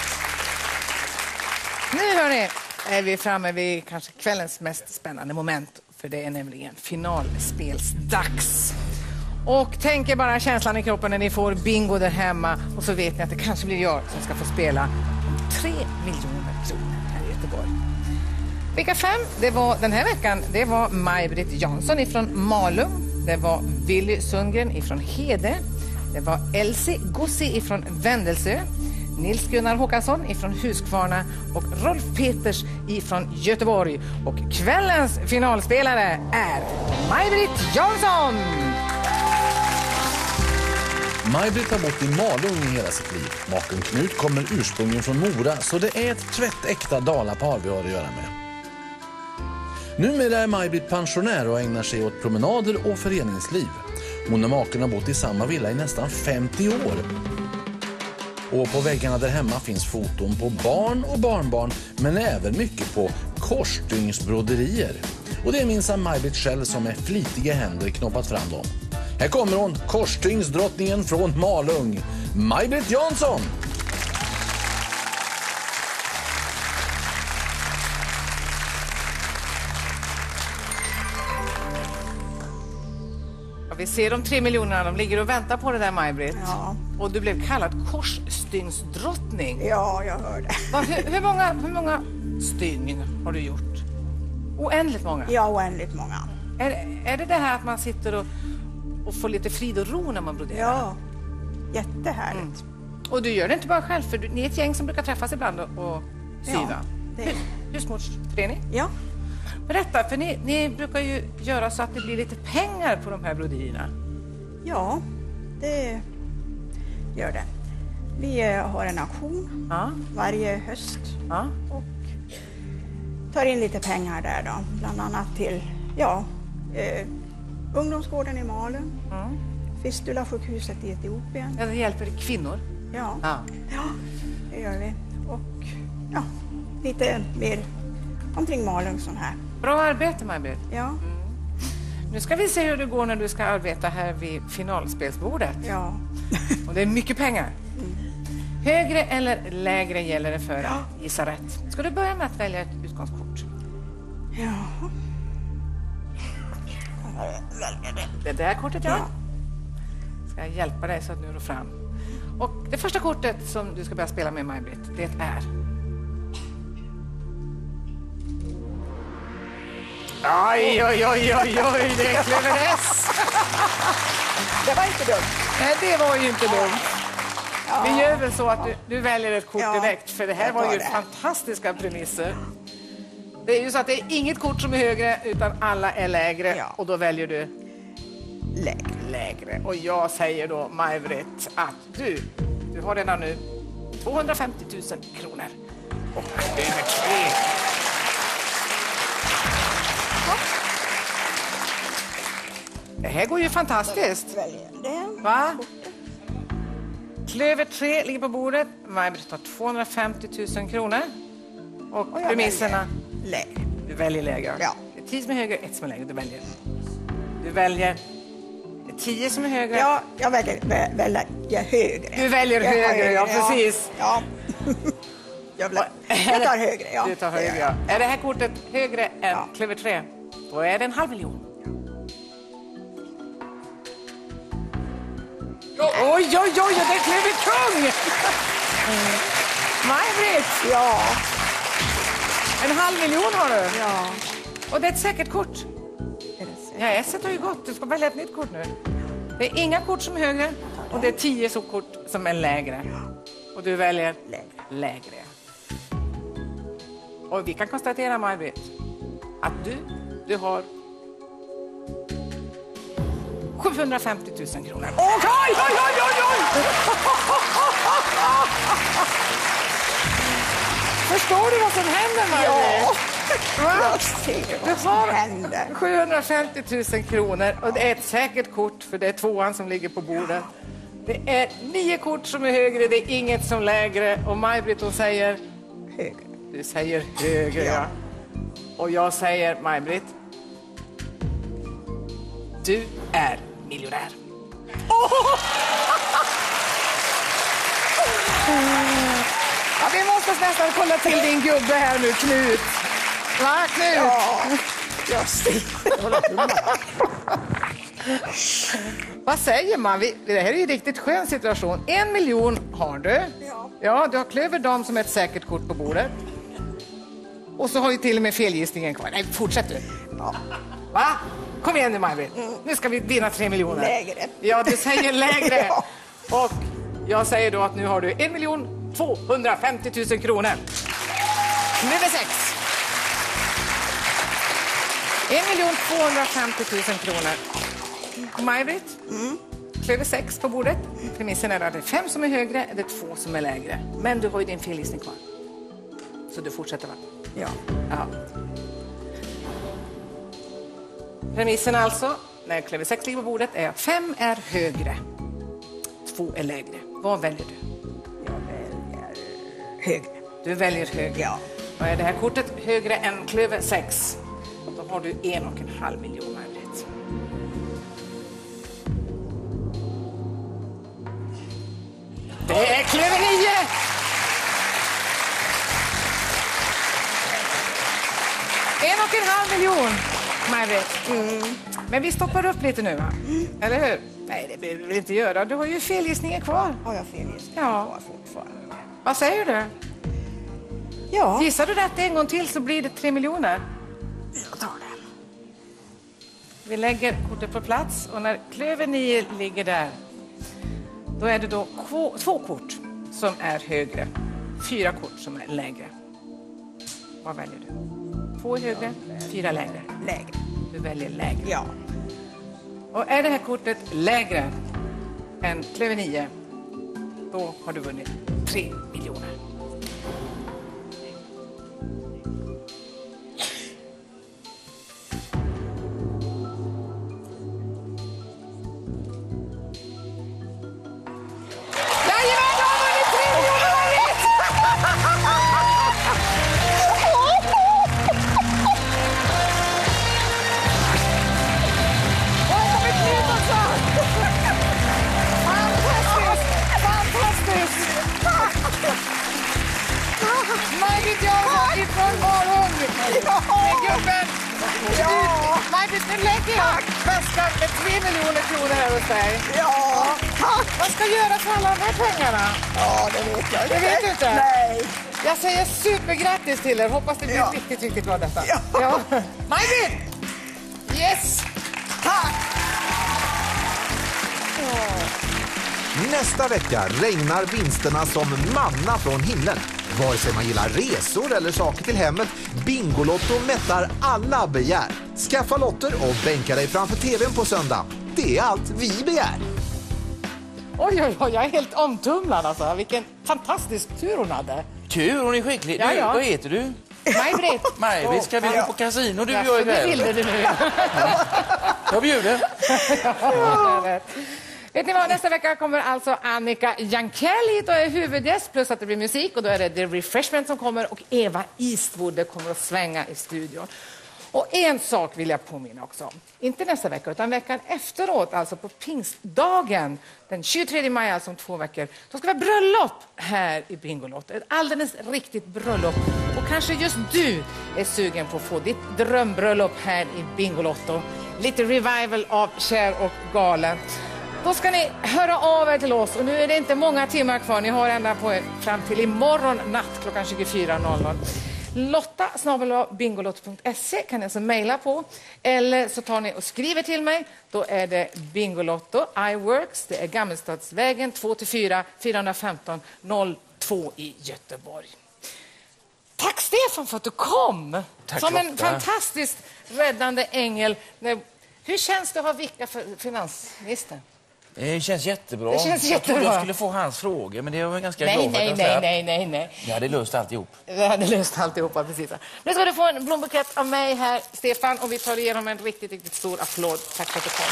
Nu hörni, är vi framme vid kanske kvällens mest spännande moment. För det är nämligen finalspelsdags. Och tänk er bara känslan i kroppen när ni får bingo där hemma. Och så vet ni att det kanske blir jag som ska få spela om 3 miljoner kronor här i Göteborg. Vilka 5? Det var den här veckan. Det var Maj-Britt Jansson ifrån Malung. Det var Willy Sundgren ifrån Hede. Det var Elsie Gossi ifrån Vändelsö. Nils Gunnar Håkansson ifrån Huskvarna och Rolf Peters ifrån Göteborg. Och kvällens finalspelare är Maj-Britt Jansson! Maj-Britt har bott i Malung i hela sitt liv. Maken Knut kommer ursprungligen från Mora, så det är ett tvättäkta dalapar vi har att göra med. Numera är Maj-Britt pensionär och ägnar sig åt promenader och föreningsliv. Hon och maken har bott i samma villa i nästan 50 år. Och på väggarna där hemma finns foton på barn och barnbarn, men även mycket på korsstygnsbroderier. Och det är minsann Maj-Britt själv som med flitiga händer knoppat fram dem. Här kommer hon, korsstyngsdrottningen från Malung, Maj-Britt Jansson! Vi ser de 3 miljonerna, de ligger och väntar på det där, Maj-Britt. Ja. Och du blev kallad korsstygnsdrottning. Ja, jag hörde. Hur många stygn har du gjort? Oändligt många? Ja, oändligt många. Är det här att man sitter och får lite frid och ro när man broderar? Ja, jättehärligt. Och du gör det inte bara själv, för ni är ett gäng som brukar träffas ibland och syva. Ja, det... Husmorsförening? Ja. Berätta, för ni brukar ju göra så att det blir lite pengar på de här broderierna. Ja, det gör det. Vi har en auktion varje höst och tar in lite pengar där då. Bland annat till ungdomsgården i Malung, Fistula-sjukhuset i Etiopien. Ja, det hjälper kvinnor. Ja, det gör vi. Och lite mer omkring Malung sån här. Bra arbete, Maj-Britt. Ja. Nu ska vi se hur det går när du ska arbeta här vid finalspelsbordet. Ja. Och det är mycket pengar. Högre eller lägre gäller det för att gissa rätt. Ska du börja med att välja ett utgångskort? Ja. Det där kortet, ska jag hjälpa dig så att du når fram. Och det första kortet som du ska börja spela med, Maj-Britt, det är... Oj, det är cleverness. Det var inte dumt. Nej, det var ju inte dumt. Vi gör väl så att du väljer ett kort direkt, för det här var ju fantastiska premisser. Det är ju så att det är inget kort som är högre, utan alla är lägre. Och då väljer du lägre. Och jag säger då, Maj-Britt, att du har redan nu 250 000 kronor. Och det är 3. Det här går ju fantastiskt. Va? Klöver 3 ligger på bordet. Maj-Britt har 250 000 kronor. Och premisserna... Lägre. Du väljer lägre. Ja. Det är 10 som är högre, 1 som är lägre. Du väljer 10 som är högre. Ja, jag väljer högre. Du väljer högre, ja, precis. Ja. Jag tar högre, ja. Du tar högre, ja. Är det här kortet högre än klöver 3? Då är det 500 000. Oj, det är klöver kung! Maj-Britt! Ja. 500 000 har du. Ja. Och det är ett säkert kort. Ja, S har ju gått. Du ska välja ett nytt kort nu. Det är inga kort som är högre och det är 10 kort som är lägre. Och du väljer lägre. Och vi kan konstatera, Maj-Britt, att du har 750 000 kronor. Oj! Förstår du vad som händer, Maj-Britt? Jag ser Du vad som har händer. 750 000 kronor och det är ett säkert kort för det är 2:an som ligger på bordet. Det är 9 kort som är högre, det är inget som lägre. Och Maj-Britt hon säger... Högre. Du säger högre, ja. Och jag säger, Maj-Britt, du är miljonär. Ja, vi måste nästan kolla till din gubbe här nu, Knut. Va, Knut? Ja, jag ser. Vad säger man? Det här är ju en riktigt skön situation. 1 miljon har du. Ja, du har Klöverdam som ett säkert kort på bordet. Och så har ju till och med felgissningen kvar. Nej, fortsätt du. Ja. Va? Kom igen nu, Maj-Britt. Nu ska vi vinna 3 miljoner. Lägre. Ja, du säger lägre. Ja. Och jag säger då att nu har du 1 250 000 kronor. Nummer 6. 1 250 000 kronor. Maj-Britt, klöver 6 på bordet. Premissen är att det är 5 som är högre, det är 2 som är lägre. Men du har ju din felgissning kvar. Så du fortsätter, va? Ja. Ja. Premissen alltså, när klöver 6 ligger på bordet, är att 5 är högre, 2 är lägre. Vad väljer du? Jag väljer högre. Du väljer högre. Ja. Och är det här kortet högre än klöver 6, då har du 1,5 miljoner, Maj-Britt. Det är klöver 9! En 1,5 miljon, Maj-Britt. Men vi stoppar upp lite nu, va? Eller hur? Nej, det behöver vi inte göra. Du har ju felgissningen kvar. Har jag felgissningen kvar fortfarande? Vad säger du? Ja. Gissar du rätt en gång till så blir det 3 miljoner. Jag tar det. Vi lägger kortet på plats och när klöver 9 ligger där, då är det då 2 kort som är högre, 4 kort som är lägre. Vad väljer du? 2 är högre, 4 lägre. Lägre. Du väljer lägre. Ja. Och är det här kortet lägre än klöver 9, då har du vunnit 3 miljoner. Maj-Britt Jarmo ifrån Varung med gubben. Ja. Maj-Britt, nu lägger jag väskan med 3 miljoner kronor här hos dig. Ja. Vad ska jag göra för alla de här pengarna? Ja, det vet jag inte. Det vet du inte? Nej. Jag säger supergrattis till er. Hoppas det blir riktigt, riktigt bra detta. Ja. Maj-Britt! Yes! Tack! Nästa vecka regnar vinsterna som manna från himlen. Vare sig man gillar resor eller saker till hemmet, Bingolotto mättar alla begär. Skaffa lotter och bänka dig framför tvn på söndag. Det är allt vi begär. Oj, oj, oj, jag är helt omtumlad alltså. Vilken fantastisk tur hon hade. Tur, hon är skicklig. Ja, Du, ja. vad heter du? Maj-Britt. Maj-Britt, ska vi gå på kasino du och jag Det ikväll? ville du nu. Jag bjuder. Vet ni vad, nästa vecka kommer alltså Annika Jankell hit och är huvudgäst, plus att det blir musik och då är det The Refreshment som kommer och Eva Eastwood kommer att svänga i studion. Och en sak vill jag påminna också om. Inte nästa vecka utan veckan efteråt, alltså på pingstdagen, den 23 maj, alltså om 2 veckor. Då ska vi ha bröllop här i Bingolotto. Ett alldeles riktigt bröllop. Och kanske just du är sugen på att få ditt drömbröllop här i Bingolotto. Lite revival av Kär och galen. Då ska ni höra av er till oss och nu är det inte många timmar kvar. Ni har ända på er fram till imorgon natt klockan 24.00. Lotta@bingolotto.se kan ni alltså mejla på. Eller så tar ni och skriver till mig. Då är det Bingolotto, iWorks. Det är Gammelstadsvägen 2-4 415 02 i Göteborg. Tack Stefan för att du kom. Tack, som en Lotta. fantastiskt räddande ängel. Hur känns det att ha vicka för finansministern? Det känns jättebra. Det känns Jag jättebra. trodde jag skulle få hans frågor, men det var ganska glad för att jag slapp. Nej. Jag hade löst alltihop. Jag hade löst alltihopa, precis. Nu ska du få en blombukett av mig här, Stefan, och vi tar igenom en riktigt stor applåd. Tack för att du kom.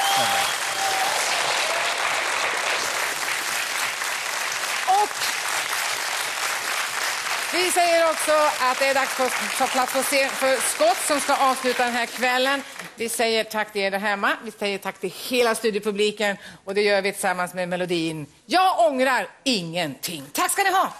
Och vi säger också att det är dags att ta plats för Scott som ska avsluta den här kvällen. Vi säger tack till er där hemma. Vi säger tack till hela studiepubliken. Och det gör vi tillsammans med melodin Jag ångrar ingenting. Tack ska ni ha!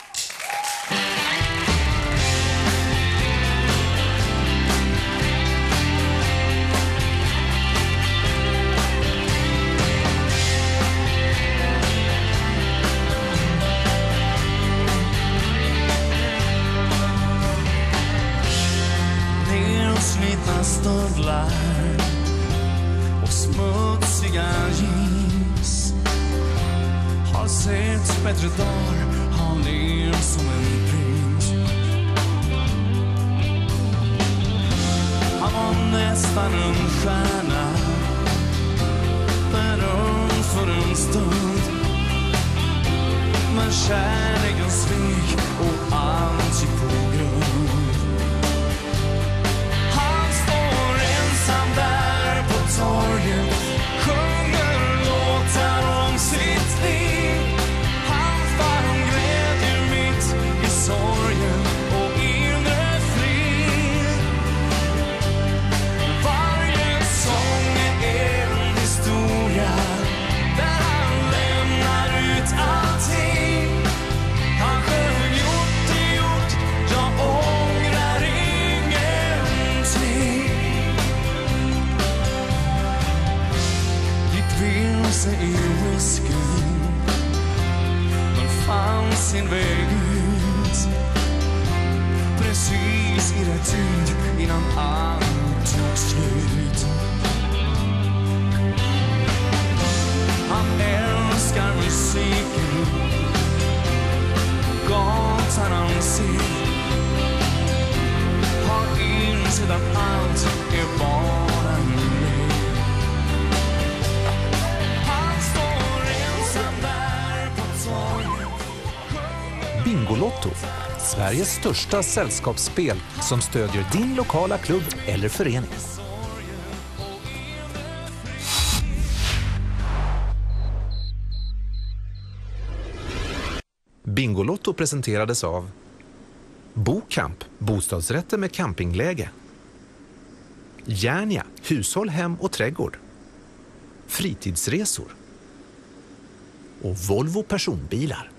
Nedslitna stövlar och smutsiga jeans har sett bättre dagar, har levt som en prins. Han var nästan en stjärna, berömd för en stund. Men kärleken svek och allt gick på grund. Där på torget sjunger låtar om sitt liv. Han fann glädje mitt i sorgen och inre frid. Varje sång är en historia där han lämnar ut allting. Han själv gjort det gjort, jag ångrar ingenting. Vilse i whisky, men fann sin väg ut precis i rätt tid innan allt tog slut. Han älskar musiken, gatan han ser, har insett att allt är bara en lek. Bingolotto, Sveriges största sällskapsspel som stödjer din lokala klubb eller förening. Bingolotto presenterades av Bokamp, bostadsrätter med campingläge. Järnia, hushåll, hem och trädgård. Fritidsresor. Och Volvo personbilar.